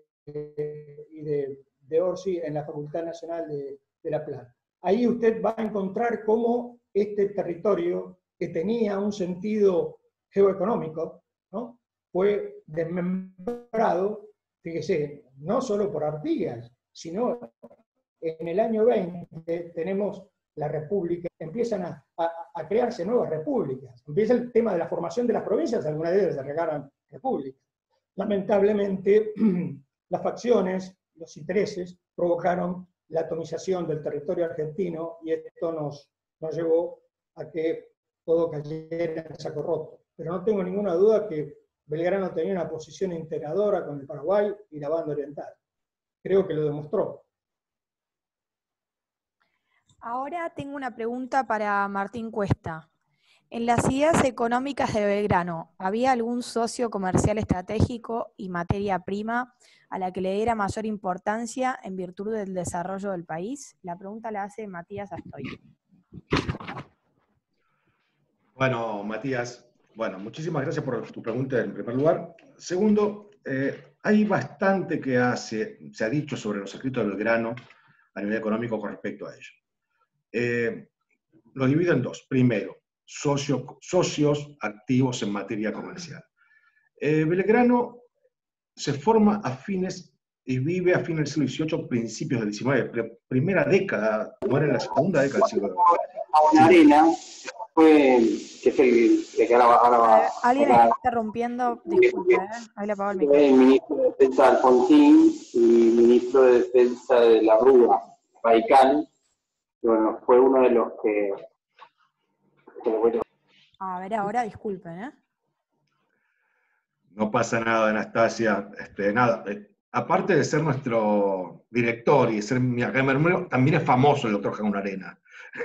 de Orsi en la Facultad Nacional de La Plata. Ahí usted va a encontrar cómo este territorio, que tenía un sentido geoeconómico, ¿no?, fue desmembrado, fíjese, no solo por Artigas, sino en el año 20 tenemos la república, empiezan a crearse nuevas repúblicas, empieza el tema de la formación de las provincias, algunas de ellas se regalan repúblicas. Lamentablemente, las facciones, los intereses, provocaron la atomización del territorio argentino y esto nos llevó a que todo cayera en saco roto. Pero no tengo ninguna duda que Belgrano tenía una posición integradora con el Paraguay y la banda oriental. Creo que lo demostró. Ahora tengo una pregunta para Martín Cuesta. En las ideas económicas de Belgrano, ¿había algún socio comercial estratégico y materia prima a la que le diera mayor importancia en virtud del desarrollo del país? La pregunta la hace Matías Astoy. Bueno, Matías, muchísimas gracias por tu pregunta en primer lugar. Segundo, hay bastante que se ha dicho sobre los escritos de Belgrano a nivel económico con respecto a ello. Lo divido en dos. Primero, socios activos en materia comercial. Belgrano se forma a fines y vive a fines del siglo XVIII, principios del XIX, primera década, muere en la segunda década del siglo XX. Arena fue, que es el que ahora va. Alguien está interrumpiendo, disculpe, ahí le apago el micrófono. Fue el ministro de Defensa de Alfonsín y ministro de Defensa de la Rúa, Baikal. Bueno, fue uno de los que... A ver, ahora disculpen, No pasa nada, Anastasia. Nada. Aparte de ser nuestro director y de ser mi académico, también es famoso el doctor Jaume Arena.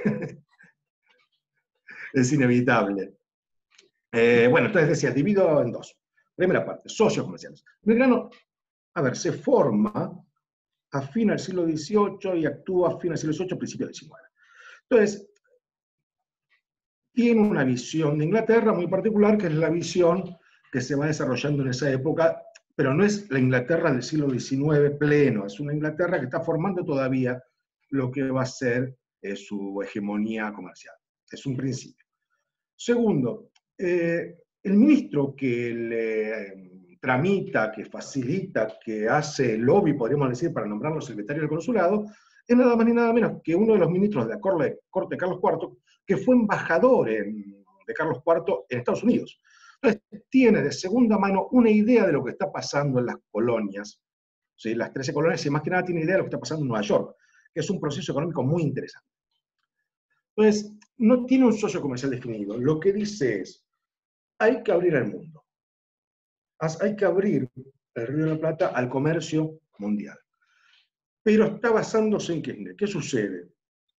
Es inevitable. Entonces decía, divido en dos. Primera parte, socios comerciales. Belgrano, se forma a fin del siglo XVIII y actúa a fin del siglo XVIII, principio del XIX. Entonces, tiene una visión de Inglaterra muy particular, que es la visión que se va desarrollando en esa época, pero no es la Inglaterra del siglo XIX pleno, es una Inglaterra que está formando todavía lo que va a ser su hegemonía comercial. Es un principio. Segundo, el ministro que le tramita, que facilita, que hace el lobby, podríamos decir, para nombrarlo secretario del consulado, es nada más ni nada menos que uno de los ministros de la corte de Carlos IV, que fue embajador de Carlos IV en Estados Unidos. Entonces, tiene de segunda mano una idea de lo que está pasando en las colonias, ¿sí? Las 13 colonias, y más que nada tiene idea de lo que está pasando en Nueva York, que es un proceso económico muy interesante. Entonces, no tiene un socio comercial definido. Lo que dice es, hay que abrir el mundo. Hay que abrir el Río de la Plata al comercio mundial. Pero está basándose en Kirchner. ¿Qué sucede?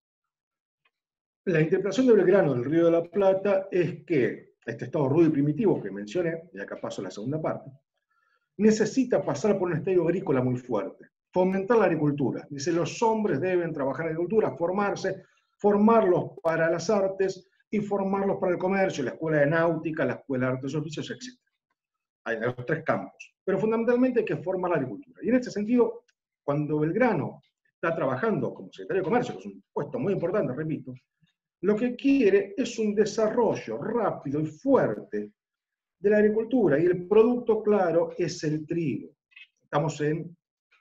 La interpretación de Belgrano del Río de la Plata es que este estado rudo y primitivo que mencioné, y acá paso a la segunda parte, necesita pasar por un estadio agrícola muy fuerte, fomentar la agricultura. Dice, los hombres deben trabajar en la agricultura, formarlos para las artes y formarlos para el comercio, la escuela de náutica, la escuela de artes y oficios, etc. Hay los tres campos. Pero fundamentalmente hay que formar la agricultura. Y en este sentido, cuando Belgrano está trabajando como secretario de Comercio, que es un puesto muy importante, repito, lo que quiere es un desarrollo rápido y fuerte de la agricultura, y el producto claro es el trigo. Estamos en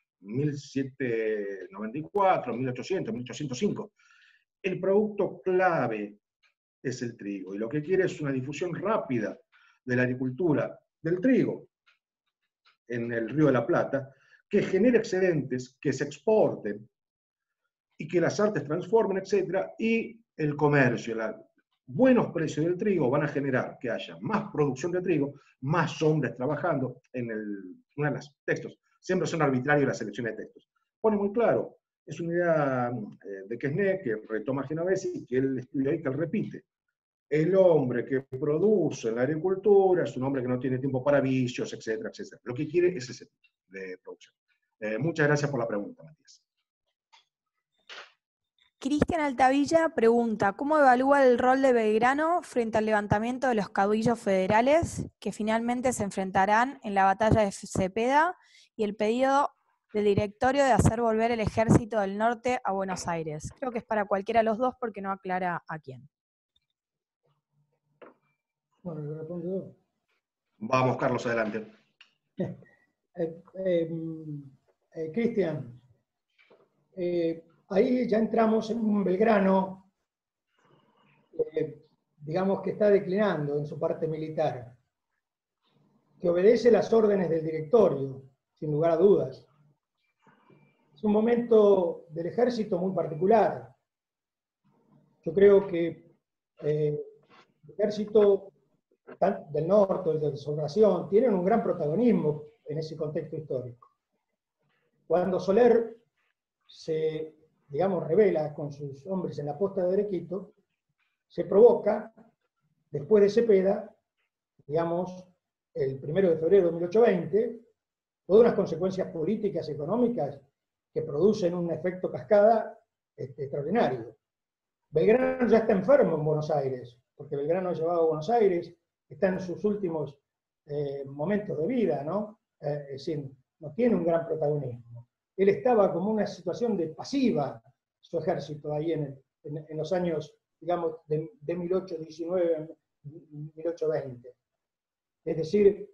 1794, 1800, 1805. El producto clave es el trigo, y lo que quiere es una difusión rápida de la agricultura del trigo en el Río de la Plata, que genere excedentes, que se exporten, y que las artes transformen, etc. Y el comercio, buenos precios del trigo van a generar que haya más producción de trigo, más hombres trabajando. Uno de los textos, siempre son arbitrarios las selecciones de textos. Pone muy claro, es una idea de Quesnay, que retoma Genovesi, que él estudia ahí, que él repite. El hombre que produce en la agricultura es un hombre que no tiene tiempo para vicios, etcétera, etcétera. Lo que quiere es ese tipo de producción. Muchas gracias por la pregunta, Matías. Cristian Altavilla pregunta, ¿cómo evalúa el rol de Belgrano frente al levantamiento de los caudillos federales que finalmente se enfrentarán en la batalla de Cepeda y el pedido del directorio de hacer volver el ejército del norte a Buenos Aires? Creo que es para cualquiera de los dos porque no aclara a quién. Bueno, lo respondo yo. Vamos, Carlos, adelante. Cristian, ahí ya entramos en un Belgrano, digamos que está declinando en su parte militar, que obedece las órdenes del directorio, sin lugar a dudas. Es un momento del ejército muy particular. Yo creo que el ejército del norte, de la Subnación, tienen un gran protagonismo en ese contexto histórico. Cuando Soler se, digamos, revela con sus hombres en la posta de Arequito, se provoca, después de Cepeda, digamos, el 1 de febrero de 1820, todas unas consecuencias políticas y económicas que producen un efecto cascada extraordinario. Belgrano ya está enfermo en Buenos Aires, porque Belgrano ha llevado a Buenos Aires, está en sus últimos momentos de vida, ¿no? Es decir, no tiene un gran protagonismo. Él estaba como una situación de pasiva, su ejército, ahí en los años, digamos, de 1819, 1820. Es decir,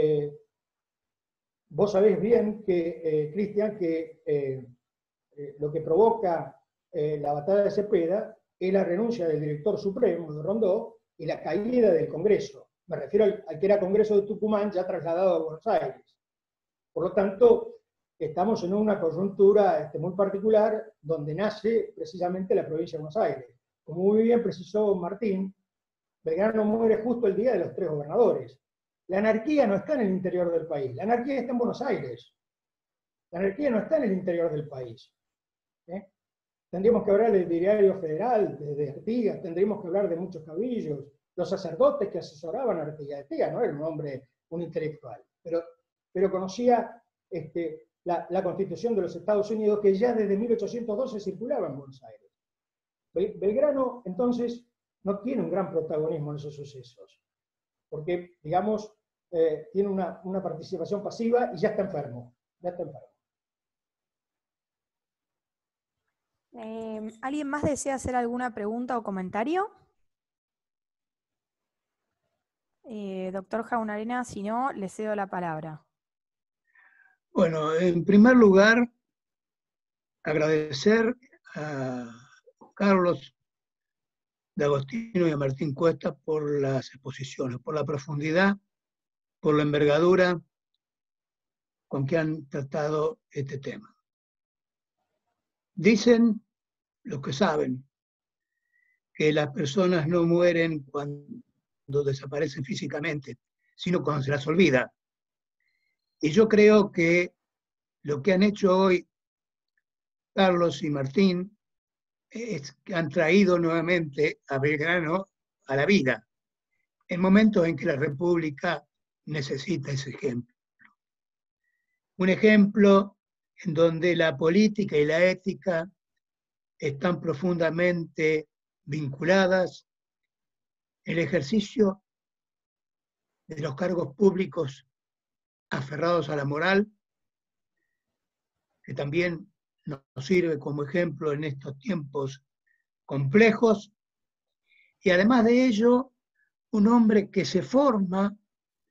vos sabés bien que, Cristian, que lo que provoca la batalla de Cepeda es la renuncia del director supremo de Rondó y la caída del Congreso. Me refiero al que era Congreso de Tucumán, ya trasladado a Buenos Aires. Por lo tanto, estamos en una coyuntura muy particular donde nace precisamente la provincia de Buenos Aires. Como muy bien precisó Martín, Belgrano muere justo el día de los 3 gobernadores. La anarquía no está en el interior del país, la anarquía está en Buenos Aires. La anarquía no está en el interior del país. Tendríamos que hablar del diario federal, de Artigas, tendríamos que hablar de muchos caudillos, los sacerdotes que asesoraban a Artigas. Artigas no era un hombre, un intelectual, pero conocía la Constitución de los Estados Unidos, que ya desde 1812 circulaba en Buenos Aires. Belgrano, entonces, no tiene un gran protagonismo en esos sucesos, porque, digamos, tiene una participación pasiva y ya está enfermo. Ya está enfermo. ¿Alguien más desea hacer alguna pregunta o comentario? Doctor Jaunarena, si no, le cedo la palabra. Bueno, en primer lugar, agradecer a Carlos D'Agostino y a Martín Cuesta por las exposiciones, por la profundidad, por la envergadura con que han tratado este tema. Dicen los que saben que las personas no mueren cuando desaparecen físicamente, sino cuando se las olvida. Y yo creo que lo que han hecho hoy Carlos y Martín es que han traído nuevamente a Belgrano a la vida, en momentos en que la República necesita ese ejemplo. Un ejemplo en donde la política y la ética están profundamente vinculadas, el ejercicio de los cargos públicos aferrados a la moral, que también nos sirve como ejemplo en estos tiempos complejos, y además de ello, un hombre que se forma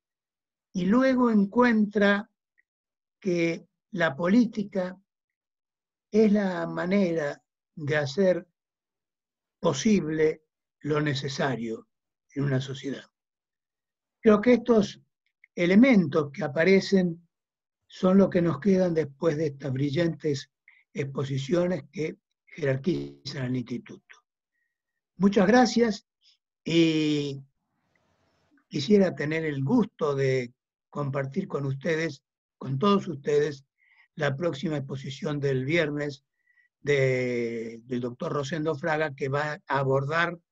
y luego encuentra que la política es la manera de hacer posible lo necesario en una sociedad. Creo que estos elementos que aparecen son los que nos quedan después de estas brillantes exposiciones que jerarquizan el instituto. Muchas gracias y quisiera tener el gusto de compartir con ustedes, con todos ustedes, la próxima exposición del viernes del doctor Rosendo Fraga, que va a abordar